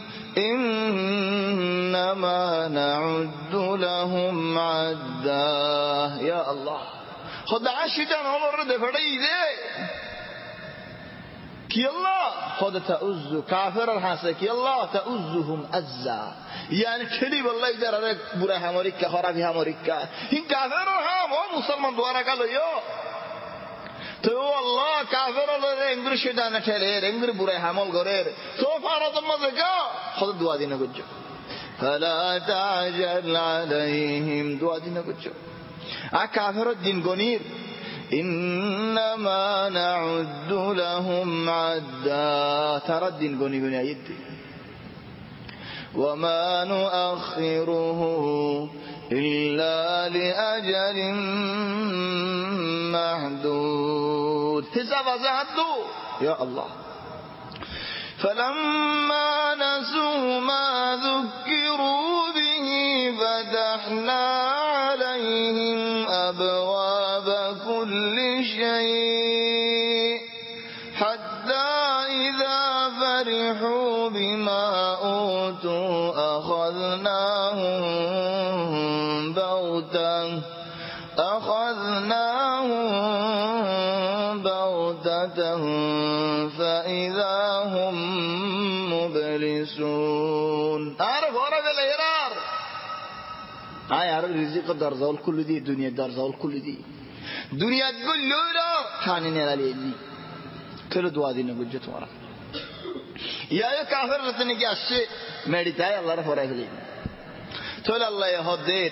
إنما نعد لهم عدا يا الله خد عشتان عمر دفعي ذي কি আল্লাহ খোদা তাউযু কাফেরর হাসে কি আল্লাহ তাউযুহুম আজ্জা yani খেলি বললাই যারা বুড়া হামরিকা খরাবি হামরিকা হিন কাফেরর হাম ও মুসলমান দোয়ারা কালো ইয়ো তো আল্লাহ কাফেরর রে ইংরে শয়তান ঠেলে ইংরে বুড়া হামল গরের তো ফারাত মজে গা খোদা দোয়া দিনা গজ্জ ফালা তাজাল আলাইহিম দোয়া দিনা গজ্জ আ কাফেরর দিন গনির إنما نعد لهم عدا ترى الدين قوني قوني أيدي وما نؤخره إلا لأجل معدود حساب ازهد دو یا الله. فلما نسوا ما ذكروا به فتحنا عليهم أبواب كل شيء حتى إذا فرحوا بما أوتوا أخذناهم بغتة أخذناهم بغتة فإذا هم مبلسون. عارف ورق الإيرار آي عارف رزق درزول كل دي دنيا درزول كل دي دنيا تقول له حاني نرى لي كل دعاء دي نقول جت ورا يا يا كافر رتني كي أشي مديتاي الله رفع رجلي تقول الله يهدين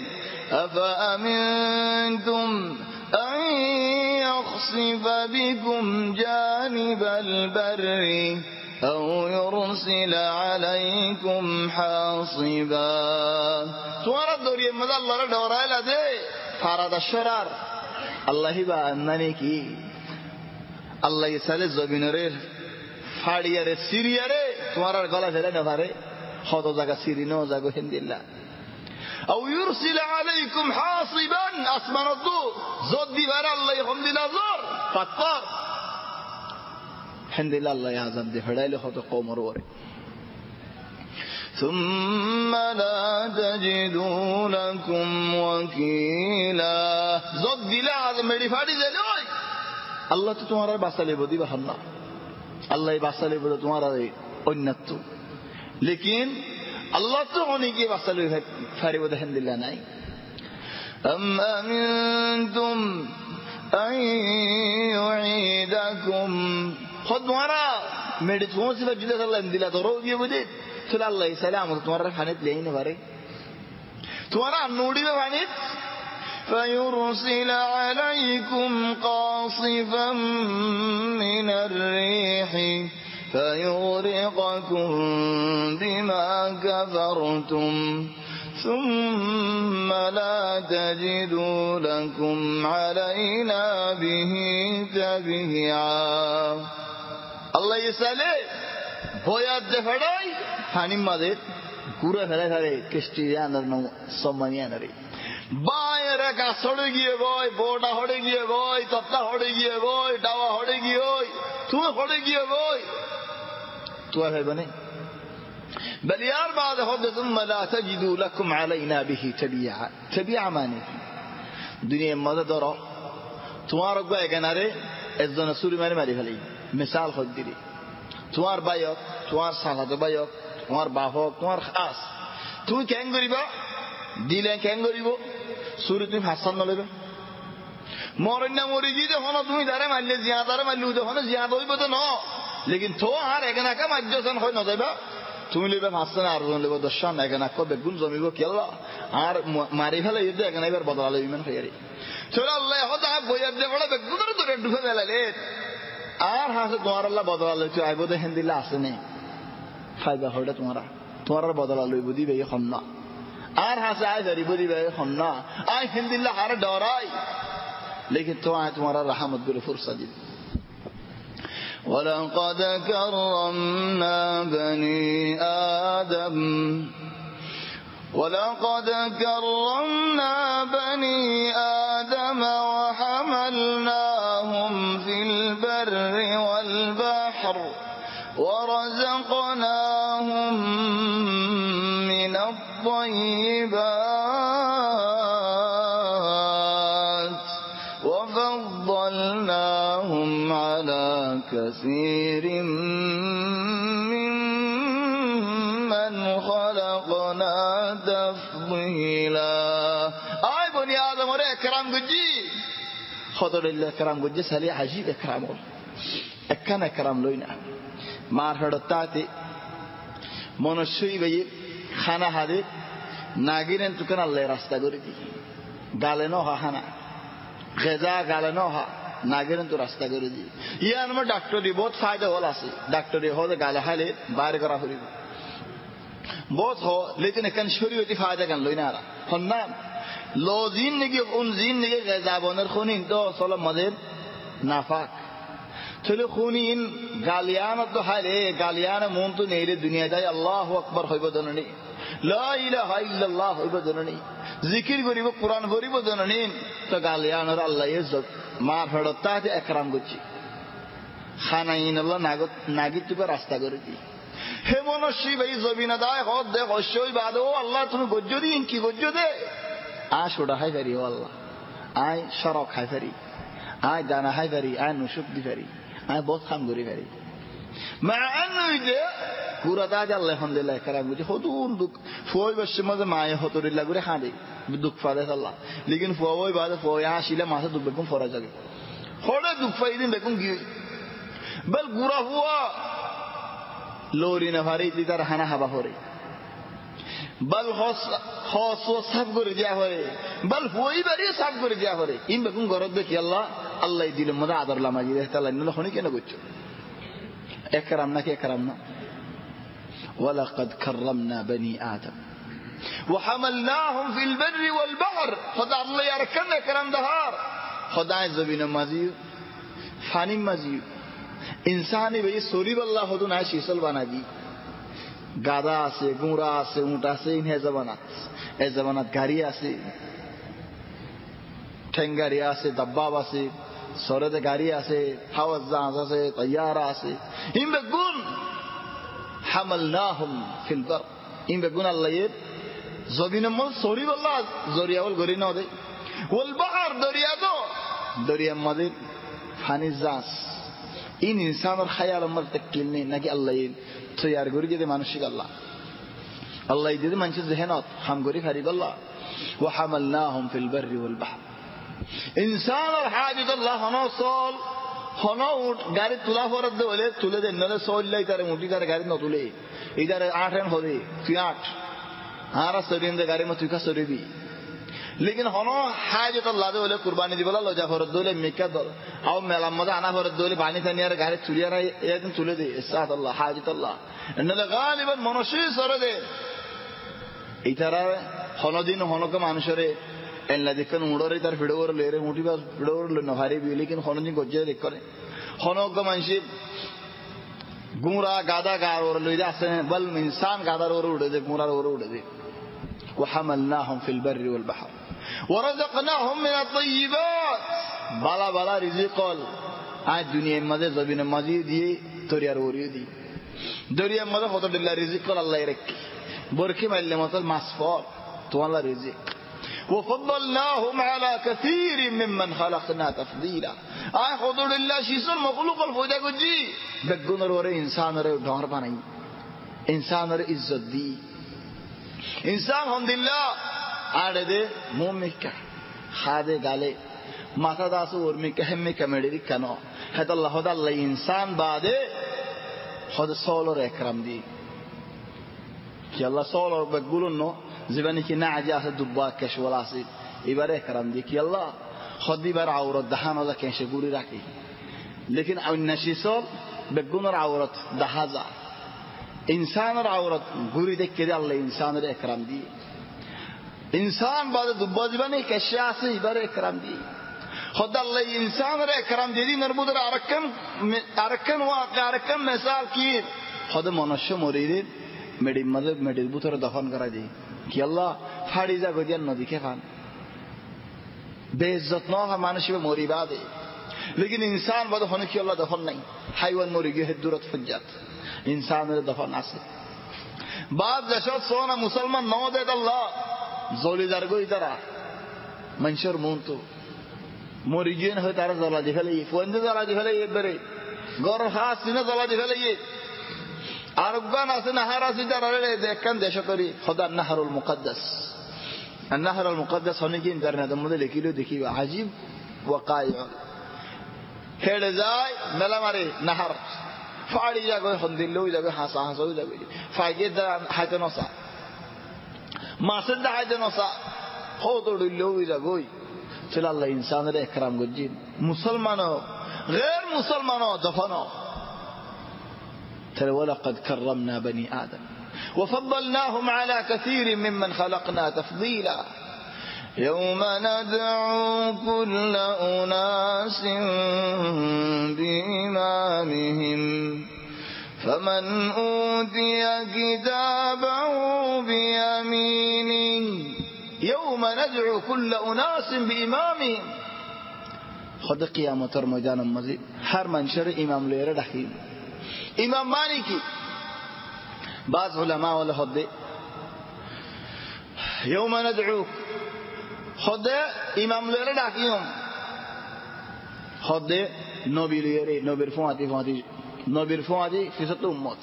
أفأمنتم أن يخسف بكم جانب البر أو يرسل عليكم حاصبا. سوارة دوري مدى الله دورا لدي فارد الشرار الله با أنني كي الله يسال الزبين رير فاريا ري سيريا ري سوارة غلا فلا نفاري خطو زاقا سيري نو زاقو هند الله أو يرسل عليكم حاصبا أسمان الضو زود دي بار الله يحمد الأزار فتار الحمد لله الله يعظم دي فدايل خطو قوم رووري. ثم لا تجدوا لكم وكيلا زود دي لازم مدي فادي زلوي الله تو تمہارا باسالے بدی بہنا الله باسالے بد تمہارا اونتو لیکن الله تو ہونے کی باسالے فاري ود الحمد لله نہیں. أم أمنتم أن يعيدكم خود تمہارا میڈ فون سے بجلے اللہ اندلا تو رو یہ بدے صلی اللہ علیہ وسلم تمہارا کھانے لینے بارے تمہارا نوڑی میں بانیت فيرسل عليكم قاصفا من الريح فيغرقكم بما كفرتم ثم لا تجدوا لكم علينا به تبيعا. الله يسأله بويات دفعي حانيم مادر كورا فلا فلا كشتيان نرنو سمانيان نري بايرا كاسوڑے گئے بوي بوڑا ہوڑے گئے بوي تطلا ہوڑے گئے بوي ڈاوا ہوڑے گئے بوي تو ہوڑے گئے بوي تو ہے بنے بل يار بعد هذا ثم لا تجدوا لكم علينا به تبيعا. تبيعا معنی دنیا مدد دارا تمہارا گویا کنارے ازدان سوری معنی ماری فلی مثال خود دیری تمہار بایق تمہار سالات بایق تمہار باہوک تمہار خاص تمہیں کینگوری با دیلیں کینگوری با سوری تمہیں حسن نلے با مورنہ موری جیدے ہونا تمہیں دارے ملی زیادہ دارے ملی ہوتے ہونا زیادہ ہوئی بتا نو لیکن تو ہار ایک ناکا مجھو سن خوئی نو دے با তুমি লেবে হাসনা আর জন লেবে দশান এখানে কবে গুণ জমিব কি আল্লাহ আর মারি ফেলে ইদে এখানে এবার বদলালে ইমান হইয়ারি চল আল্লাহ হতা বইয়ার দে বড় বেগুদর ধরে ঢুকে ফেলালে আর হাসে তোমার আল্লাহ বদলালে তুই আইবদে হিন্দিলা আছে নে ফায়দা হড়ে তোমারা তোমার বদলালে বুদি বে খন্না আর হাসে আই ধরি বুদি বে খন্না আই হিন্দিলা হার ডরাই लेकिन तो आए तुम्हारा रहमत गुरु फुर्सत दी. ولقد كرمنا بني آدم ولقد كرمنا بني آدم وحملناهم في البر والبحر ورزقناهم من الطيبات وفضلناهم على كثير ممن خلقنا تفضيلا. آي بني آدم ورے اکرام گجی خطر اللہ اکرام گجی سالی عجیب اکرام ہو اکن اکرام لوینا مار ہڑتاتے মনুষ্যই ভাই খানা হাদে নাগিরেন তুকেন আল্লাহ রাস্তা করে দি গালেনো হানা গেজা গালেনো হা নাগিরেন তো রাস্তা করে দি ইয়ান মে ডাক্তারি বহুত ফায়দা হল আছে ডাক্তারি হলে গালে হালে বাইরে করা হরিব বহুত হ লেকিন এখান শরীয়তি ফায়দা গান লই না আর হন্না লো জিন নিগে উন জিন নিগে গেজা বনের খুনিন তো সলা মদের নাফাক চলে খুনিন গালিয়ান তো হারে গালিয়ান মন তো নেইলে দুনিয়া যায় আল্লাহু আকবার হইব জননী লা ইলাহা ইল্লাল্লাহ হইব জননী জিকির করিব কোরআন পড়িব জননী তো গালিয়ানর আল্লাহ ইজ্জত মা ফেরতাতে একরাম করছি খানাইন আল্লাহ নাগত নাগিত তুই রাস্তা করে দি হে মনসি ভাই জমিনা দায় হদ দে হস্যই বাদ ও আল্লাহ তুমি গজ্জ দিন কি গজ্জ দে আ সোডা হাই পারি ও আল্লাহ আয় সরক হাই পারি আয় দানা হাই পারি আয় নুসুক দি পারি আয় বহুত কাম করি পারি মা আনুই যে পুরা দাজ আল্লাহ আলহামদুলিল্লাহ একরাম করছি হতুন দুঃখ ফুয়াই বসে মাঝে মায়ে হতরিল্লা করে খাঁদে দুঃখ ফাদে আল্লাহ লেকিন ফুয়াই বাদে ফুয়া আসিলে মাথা দুঃখ বেকুম ফরা যাবে হরে দুঃখ ফাই দিন বেকুম কি বল গুড়া হুয়া লোরি না ভারি তার হানা হাবা হরে বল হস হস সাফ করে দেওয়া হরে বল হই বাড়ি সাফ করে দেওয়া হরে ইন বেকুম গরদ দেখি আল্লাহ আল্লাহ দিল মজা আদর লামাজি তাআলা নিল হনি কেন করছো একরাম নাকি একরাম না ওয়ালাকাদ কাররামনা বনি আদম وحملناهم في البر والبحر خدا الله يركن একরাম দহার খোদায় জমিন মাজি ফানি মাজি ইনসানি ভাই সরিব আল্লাহ হতো না শিসল বানাজি গাদা আছে গুঁড়া আছে উঁট আছে ইন হে জমানাত এ জমানাত গাড়ি আছে ঠেঙ্গারি আছে দাব্বাব আছে সরদে গাড়ি আছে হাওয়াজ জাহাজ আছে তৈয়ারা আছে ইন বেগুন হামালনাহুম ফিল বার ইন বেগুন আল্লাহ জমিন মল সরিব আল্লাহ জরিয়াউল গরি না দে ওয়াল বাহর দরিয়া তো দরিয়া মাঝে ফানি জাস ইন ইনসানের খায়াল আমার তাকিল নেই নাকি আল্লাহ তৈয়ার করে দিতে মানসিক আল্লাহ আল্লাহ দিতে মানুষের জেহেনত হাম করি ফারিব আল্লাহ ওয়া হামালনাহুম ফিল বাররি ওয়াল বাহর ইনসানের হাজত আল্লাহ হন সল হন উঠ গাড়ি তুলা ফরত দে বলে তুলে দেন নালে সল্লাই তারে মুটি তারে গাড়ি ন তুলে ইদারে আট এন হরে তুই আট আরা সরিন দে গাড়ি ম তুই কা সরিবি लेकिन हनो हाजत अल्लाह दे बोले कुर्बानी दी बोला लजा फरत दोले मेका दो आओ मेला मजा आना फरत दोले पानी थानी यार गारे चुलिया रा एक दिन चुले दे साथ अल्लाह हाजत अल्लाह इन्नले गालिबन मनुष्य सरे दे इतारा हनो दिन हनो का मानुषरे एनला देखन उडोरे तार फिडोवर ले रे मोटी बात फिडोवर ले नहारी भी लेकिन हनो दिन गोजे देख करे हनो का मानसी गुंरा गादा गार और ले जासे बल इंसान गादा और उड़े दे गुंरा और उड़े दे وحملناهم في البر والبحر ورزقناهم من الطيبات بالا بالا رزق आज दुनिया मजे जमीन मजी दिए दरिया रोरी दी दरिया मजे होतो दिल्ला रिजिक अल्लाह रखी बरके मारले मतलब मासफर तो अल्लाह रिजिक وفضلناهم على كثير ممن خلقنا تفضيلا آه होतो दिल्ला शीसर मखलूक الفوجا गुजी बेगुनर ओरे इंसान रे डर बनाई इंसान रे इज्जत दी इंसान हमदिल्ला आड़े दे मुंह में क्या खादे गाले माथा दासु और में कहे में कमेड़ी कनो है तो अल्लाह अल्लाह इंसान बादे खुद सोलर एकराम दी कि अल्लाह सोलर बगुलन नो जीवन की नाजा से दुब्बा कशवला से इबार एकराम दी कि अल्लाह खुद इबार औरत दहान वाला कैसे गुरी रखी लेकिन अब नशीसोल बगुनर औरत दहाजा इंसान और औरत गुरी देख के अल्लाह इंसान रे एकराम दी इंसान बाद दुब्बा जीवन कैसे आसे इबार एकराम दी खुद अल्लाह इंसान रे एकराम दी नरमुद अरकन अरकन वाक़ अरकन मिसाल की खुद मनुष्य मरीदे मेडी मतलब मेडी बुतर दफन करा दी कि अल्लाह फाड़ी जा गदिया नदी के फान बेइज्जत न है मानुष्य मरी बादे लेकिन इंसान बाद होने की अल्लाह दफन नहीं हायवान मरी गए है दूरत फज्जात इंसान रे दफन आसे बाद जशत सोना मुसलमान नौ दे अल्लाह जोली दरगो इधर मंशर मुंतो मरिजिन हो तारा जला दिखले फोंदे जला दिखले ये बरे गौर खास दिन जला दिखले ये अरबान आसे नहर आसे इधर रे देखन देश करी खुदा नहरुल मुकद्दस النهر المقدس होने की इंटरनेट में लिखिलो देखी अजीब वकाया हेड जाय मेला मारे नहर फाड़ी जागो हंदिलो जागो हासा हासो जागो फागे दा हाते नसा मासे दा हाते नसा हो तो दिलो जागो चल अल्लाह इंसान रे इकराम गजी मुसलमानो गैर मुसलमानो दफनो ترى ولقد كرمنا بني آدم وفضلناهم على كثير ممن خلقنا تفضيلا يوم ندعو كل أناس بإمامهم فمن أوتي كتابه بيمينه يوم ندعو كل أناس بإمامهم خود قیامت اور میدان مزید ہر منشر امام لے رکھی امام مانی کی بعض علماء ولا خود يوم ندعو خود امام لے رکھیوں خود نبی لے نبی فاتی فاتی نبی فاتی فیصد امت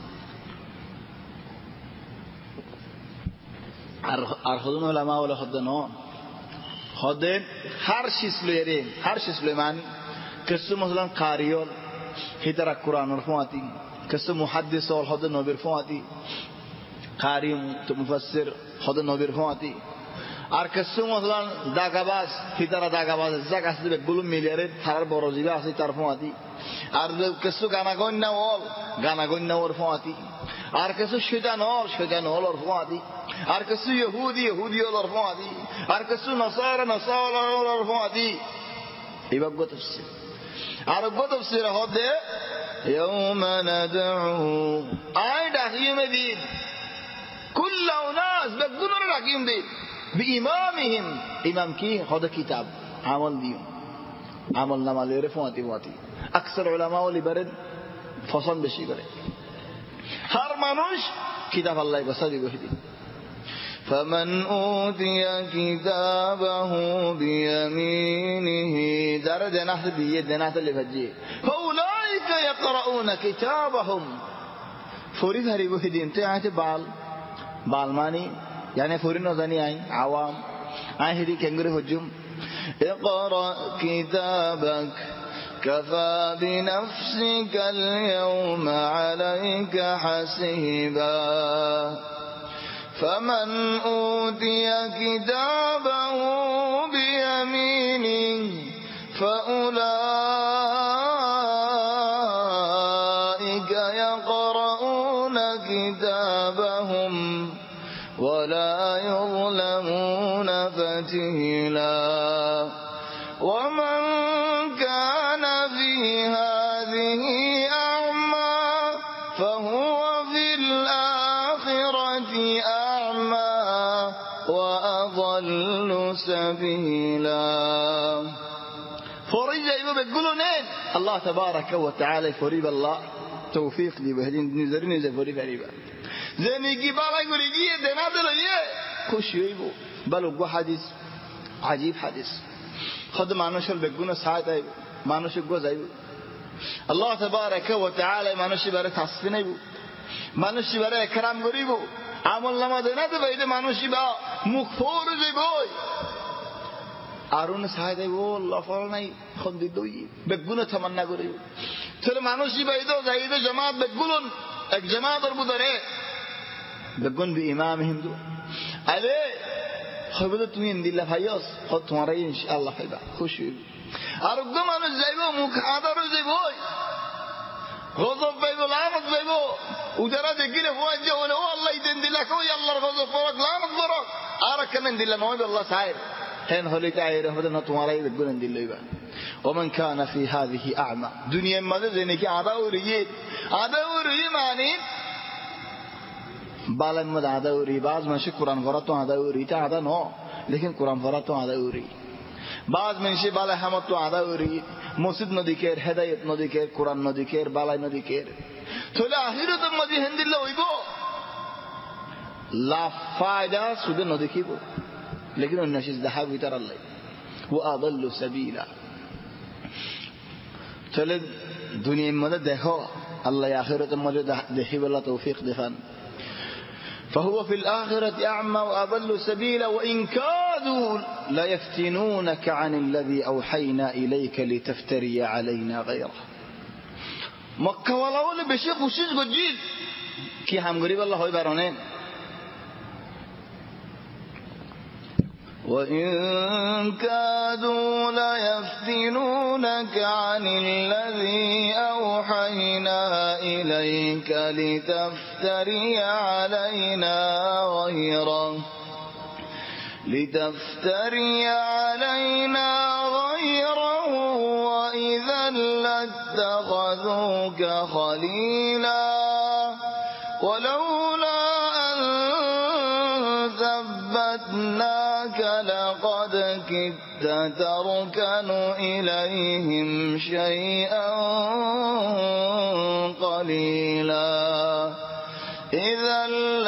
আর خود علماء ولا خود نو خود هر چیز لے هر چیز لے مان کس مثلا قاریول هیتر قرآن رفاتی کس محدث اور خود نبی فاتی قاری مفسر خود نبی فاتی আর কিছু مثلا দাগাবাজ ফিতারা দাগাবাজ জায়গা আছে বেগুলো মিলিয়ারে থার বড় জিবা আছে তার ফোয়াতি আর কিছু গানাগন্যা ওল গানাগন্যা ওর ফোয়াতি আর কিছু শয়তান ওল শয়তান ওল ওর ফোয়াতি আর কিছু ইহুদি ইহুদি ওর ফোয়াতি আর কিছু নসারা নসারা ওর ফোয়াতি এইভাবে গতছে আর গতছে হদে يوم ندعو আই ডাকিয়ে দিন كل الناس বেগুলো ডাকিয়ে দিন بإمامهم إمام كي هذا كتاب عمل ديو عمل نما ليره فواتي فواتي أكثر علماء اللي برد فصل بشي برد هر منوش كتاب الله بسادي بهدي فمن أوتي كتابه بيمينه دار دناه بيه دناه اللي فجيه فأولئك يقرؤون كتابهم فوري هري بهدي انت عايز بال بال ماني يعني فورينو زاني عين عوام عين هدي كنغري هجوم اقرأ كتابك كفى بنفسك اليوم عليك حسيبا فمن أوتي كتابه بيمينه فأولئك يقرؤون كتابهم ولا يظلمون فتيلا ومن كان في هذه أعمى فهو في الآخرة أعمى وأضل سبيلا فريج أيوة بيقولون الله تبارك وتعالى فريب الله توفيق لي بهدين نزرين زي فريب فريبا زندگی بالا گریگی دینا دلیه خوشی بو بلو گو حدیث عجیب حدیث خود مانوشل بگونه ساعت ای مانوش گو زایو الله تبارک و تعالی مانوشی برای تصفینه بو مانوشی برای اکرام گری بو عمل نما دینا دلیه مانوشی با مغفور زی بوی آرون ساعت ای بو الله فرنای خود دوی بگونه تمنا گری بو تر مانوشی بایدو زایدو جماعت بگولن এক জামাতের বুদরে বেগুন বি ইমামহিম দু আলে হবে তুমি ইনদিল্লা ভাইয়াস হ তোমারই ইনশাআল্লাহ পাইবা খুশি আর গো মানুষ যাইব মুখ আদর যাইব গজব পাইব লামত পাইব উদারা দেখিলে হয় যে ও আল্লাহ দেন দিলা কই আল্লাহর গজব পরক লামত পরক আর কেন দিলা নয় আল্লাহ সাহেব হেন হলি তাইরে হবে না তোমারই বেগুন দিলাইবা ومن كان في هذه أعمى دنيا ماذا زينك عداوري عداوري معني بالن مد عداوري بعض من شيء قرآن فراتو عداوري تا عدا نو لكن قرآن فراتو عداوري بعض من شيء بالا همتو عداوري مسجد نديكير هداية نديكير قرآن نديكير بالا نديكير تلا آخرت مدي هند الله ويبو لا فائدة سود نديكيبو لكن النشيز ذهب يتر الله وأضل سبيلا چلے دنیا میں دیکھو اللہ آخرت میں دیکھی والله توفیق دفن فهو في الآخرة أعمى وأضل سبيلا وإن كادوا لا يفتنونك عن الذي أوحينا إليك لتفتري علينا غيره مكة ولا ولا بشيء خوشش گجید کی هم غریب الله ہوئی برانین وإن كادوا ليفتنونك عن الذي أوحينا إليك لتفتري علينا غيره لتفتري علينا غيره وإذا لاتخذوك خليلا ولولا أن ثبتناك لقد كدت تركن إليهم شيئا قليلا إذا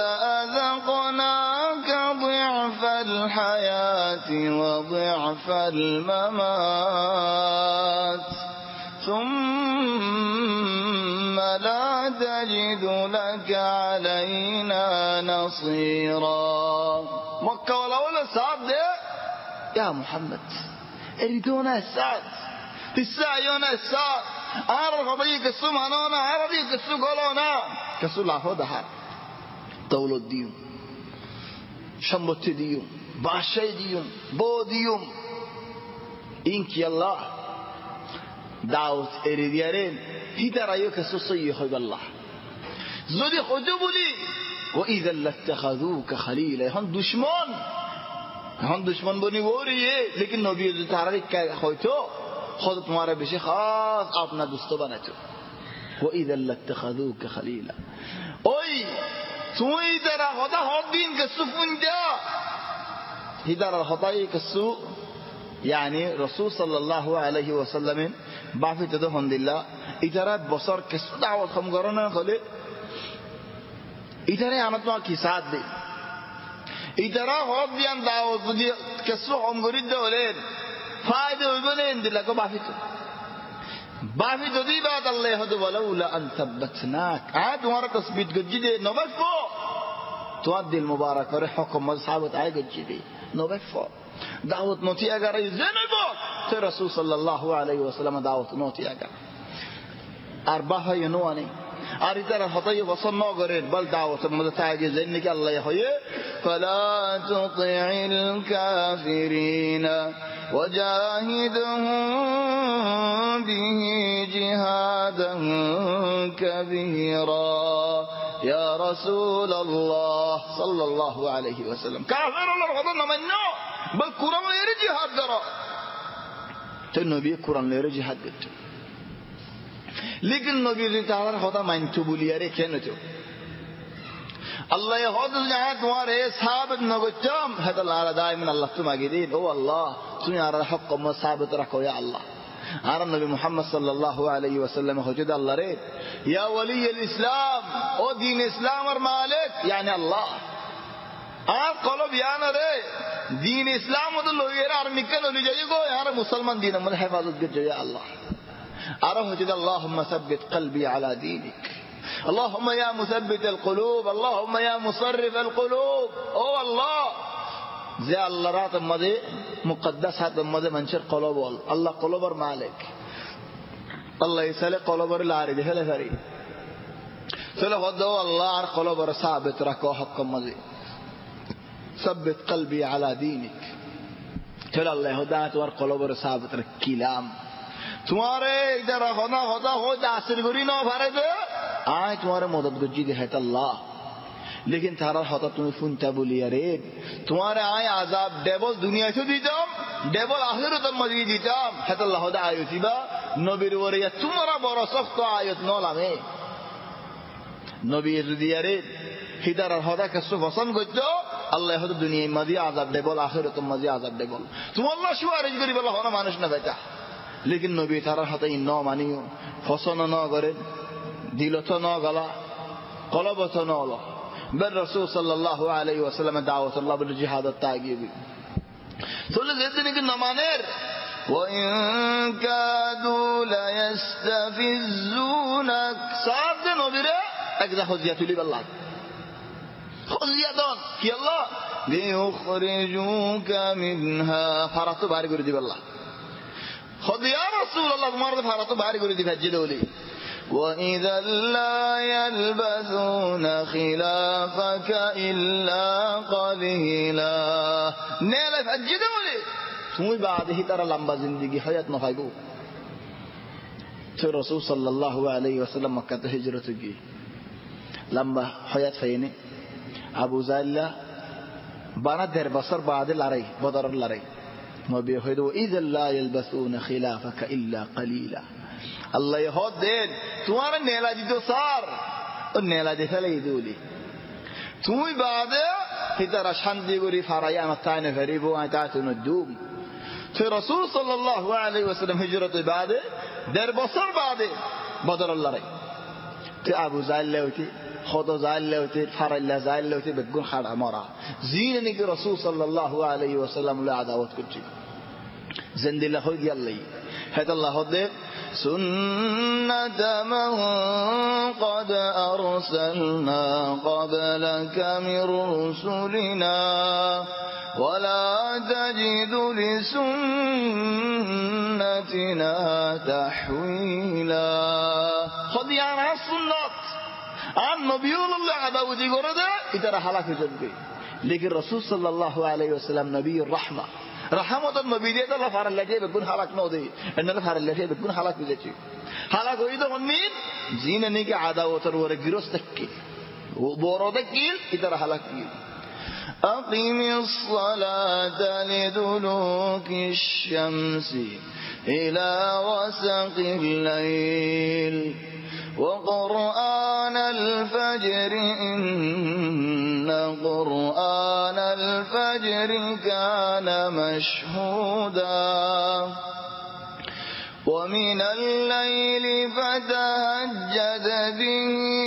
لأذقناك ضعف الحياة وضعف الممات ثم لا تجد لك علينا نصيرا مكة والأولى سعد يا محمد أريدونا السعد تساعيونا السعد أعرف أضيك السمعنونا أعرفيك السقلونا كسو الله دهار দৌলত দিও সম্পত্তি দিও বাদশাহী দিও বউ দিও ইনকি আল্লাহ দাউদ এর দিয়ারেন হিতারায়ো কসু সই হইব আল্লাহ যদি হজু বলি ও ইযাল লাত্তাখাযুকা খলিলা হন দুশমন হন দুশমন বনি ওরিয়ে लेकिन নবী যদি তারারে হয়তো خود তোমারে বেশি খাস আপনা দোস্ত বানাতো ও ইযাল লাত্তাখাযুকা খলিলা ওই তুই তারা হতা হদিন কসু ফুনজা হিদারার হতাই কসু يعني رسول صلى الله عليه وسلم بعث تده الحمدلله ইতারা বছর কসু দাওয়াত কম করনা হলে ইতারে আমরা তো কি সাথ দে ইতারা হদ দিয়ান দাওয়াত যদি কসু কম করি দলে ফায়দা হইবে না ইনদিলা কো বাফি তো বাফি যদি বাদ আল্লাহ হদ ওয়ালাউলা আন সাব্বাতনাক আ তোমার তসবিত গজি দে নবফ তোমার দিল মুবারক করে হুকুম সাহাবত আয় গজি দে নবফ দাওয়াত নতি আগার জেনব তো রাসূল সাল্লাল্লাহু আলাইহি ওয়াসাল্লাম দাওয়াত নতি আগা আর বাহায় নোয়ানি আর ইতারা হতাই বসন ন করেন বল দাওয়াত মধ্যে তাইগে জেন কি আল্লাহ হয়ে ফালা তুতিল কাফিরিন ওয়াজাহিদহুম বিহি জিহাদান কাবীরা ইয়া রাসূলুল্লাহ সাল্লাল্লাহু আলাইহি ওয়াসাল্লাম কাফিরুল হদ না মানো বল কুরআন এর জিহাদ করো তো নবী কুরআন এর জিহাদ করতে लेकिन नबी तार होता मानतो बुलिया रे केन तो अल्लाह हद जहां तुम्हारे साबित नगतम हद अल्लाह दाइमन अल्लाह तुम आगे दे ओ अल्लाह तुम यार हक म साबित रखो या अल्लाह आर नबी मोहम्मद सल्लल्लाहु अलैहि वसल्लम हुजद अल्लाह रे या वली इस्लाम ओ दीन इस्लाम और मालिक यानी अल्लाह आर कलब यान रे दीन इस्लाम तो लोगेरा और निकल हो जाएगो यार मुसलमान दीन मन हिफाजत कर जाए अल्लाह أرهجد اللهم ثبت قلبي على دينك اللهم يا مثبت القلوب اللهم يا مصرف القلوب أو الله زي الله رات مدي مقدس هذا مدي منشر قلوب الله قلوب مالك الله يسلك قلوب العارض هلا فري سلك هذا الله على قلوب ثابت ركوه حق مدي ثبت قلبي على دينك سلك الله هداة ور قلوب ثابت ركيلام तुम्हारे इधर होना होता हो दासिर गुरी ना भरे दे आए तुम्हारे मदद गुजी दे है अल्लाह लेकिन थारा होता तुम्हें फुनता बोली अरे तुम्हारे आए आजाब डेबल दुनिया से दीजाम डेबल आखिरत मजी दीजाम है अल्लाह होता आयुतिबा नबीर वरिया तुम्हारा बड़ा सख्त आयत न लामे नबी यजुदिया रे हिदार होता कसु फसन गुजो अल्लाह होता दुनिया मजी आजाब डेबल आखिरत मजी आजाब डेबल तुम अल्लाह शुआरिज करी बला होना मानुष न बेटा लेकिन नबी तारा हाते न मानियो फसन न करे दिल तो न गला कलब तो न लो बल रसूल सल्लल्लाहु अलैहि वसल्लम दावत अल्लाह बिल जिहाद तागीबी तो लेकिन कि न माने व इन कादू ला यस्तफिजुनक साद नबी रे एकदा हुजियात ली अल्लाह हुजियातन कि अल्लाह लियुखरिजुका मिनहा फरत बारी कर दी अल्लाह خذ يا رسول الله مرض فارط باري قولي فجدوا لي وإذا لا يلبثون خلافك إلا قليلا نيلا فجدوا لي ثم بعده ترى لمبا زندگی حيات نفاقو تو رسول صلى الله عليه وسلم مكة هجرت کی لمبا حيات فيني ابو زالة বানা দেড় বছর বাদে লড়াই, বদরের লড়াই। নবী হয়তো ইযা লা ইয়ালবাসুনা খিলাফাকা ইল্লা কালিলা। আল্লাহ হদ দেন তোমার নেলা দিত স্যার ও নেলা দে ফেলে ইদুলি তুমি বাদে হিতারা শান্তি করি ফারাই আমার তাই না ফেরিব আই তা তুন দুম। তো রাসূল সাল্লাল্লাহু আলাইহি ওয়াসাল্লাম হিজরতের বাদে দেড় বছর বাদে বদরের লড়াই। তো আবু জাহেল লেউতি খোদ জাহেল লেউতি ফারাইল্লা জাহেল লেউতি বেগুন খাড়া মরা জিন নাকি রাসূল সাল্লাল্লাহু আলাইহি ওয়াসাল্লাম লা আদাওয়াত করছি জিন্দিল্লাহ হই গিয়াল্লাই হেত আল্লাহ দে সুন্নাত মান ক্বাদ আরসালনা ক্বাবলাকা মির রুসুলিনা ওয়ালা তাজিদু লিসুন্নাতিনা তাহওয়িলা। খদিয়ানা সুন্নাত আর নবীউল্লাহ আদাওয়াতি করে দে ইতারা হালাক হয়ে যাবে। লেকিন রাসূল সাল্লাল্লাহু আলাইহি ওয়াসাল্লাম নবীর রাহমা রহমতের নবী দিয়ে আল্লাহ ফারাল লাগে বেগুন হালাক ন দে এন্ডার ফারাল লাগে বেগুন হালাক হয়ে যাচ্ছে। হালাক হই তো অন্যিন জিন নাকি আদাওয়াতের ওরে গিরস্ত কি ও বড় দেখিল ইতারা হালাক কি। আকিমিস সালাতা লিদুলুকিশ শামসি ইলা ওয়াসাকিল লাইল وقرآن الفجر إن قرآن الفجر كان مشهودا ومن الليل فتهجد به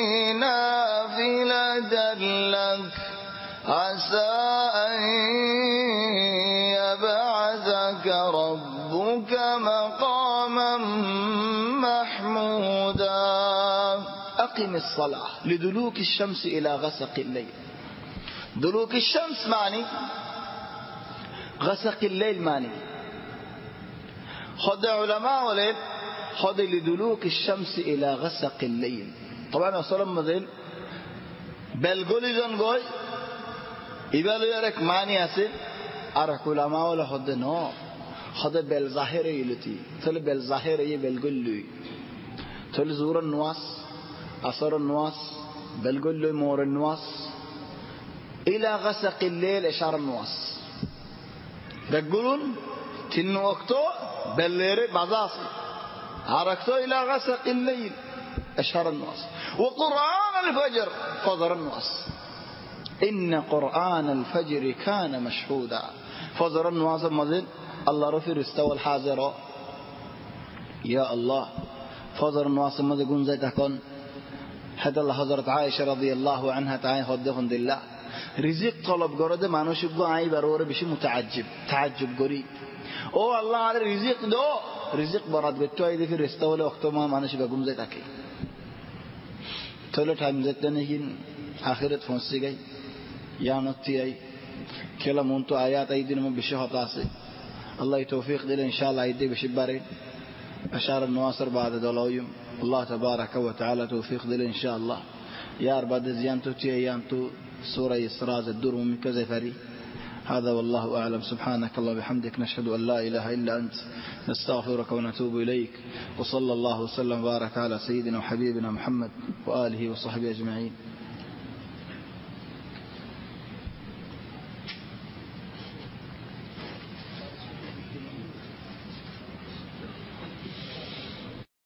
نافلة لك عسى أن يبعثك ربك مقاما محمودا. أقم الصلاة لدلوك الشمس إلى غسق الليل. دلوك الشمس معني غسق الليل معني خد علماء ولد خد لدلوك الشمس إلى غسق الليل. طبعا أصلا مذين بلغولي جن قوي إبالو يارك معني أسي أرك علماء ولا خد نو خد بالظاهر يلتي تل بالظاهر يبلغولي تل زور النواس أصر النواس بلغولي مور النواس إلى غسق الليل إشار النواس بقولون تن وقتو بليري بزاسي عرقتو إلى غسق الليل إشار النواس وقرآن الفجر فضر النواس إن قرآن الفجر كان مشهودا. فضر النواس مزين الله رفير استوى الحاضر يا الله فضر النواس مزين قن زي تكون حتى الله حضرت عائشة رضي الله عنها تعالى خدخن دلله রিজিক তলব করে দে মানুষ গো আই বার ওরে বেশি মুতাআজ্জিব তাআজ্জুব করি ও আল্লাহ আরে রিজিক দো রিজিক বরাদ করতে আই দেখি রেস্তা হলে ওক্ত মানুষ বেগুম যায় থাকে তাহলে টাইম যেতে নাকি আখিরাত পৌঁছে গই ইয়ানতি আই খেলা মন তো আয়াত এই দিন মে বেশি হতা আছে আল্লাহ তৌফিক দিলে ইনশাআল্লাহ আইতে বেশি বারে আশার নওয়াসর بعد দলাউম আল্লাহ তাবারাক ওয়া তাআলা তৌফিক দিলে ইনশাআল্লাহ ইয়ার بعد জিয়ানতো তি আয়ানতো سورة إسراء الدور من كذا فري. هذا والله أعلم. سبحانك الله وبحمدك نشهد أن لا إله إلا أنت نستغفرك ونتوب إليك وصلى الله وسلم وبارك على سيدنا وحبيبنا محمد وآله وصحبه أجمعين.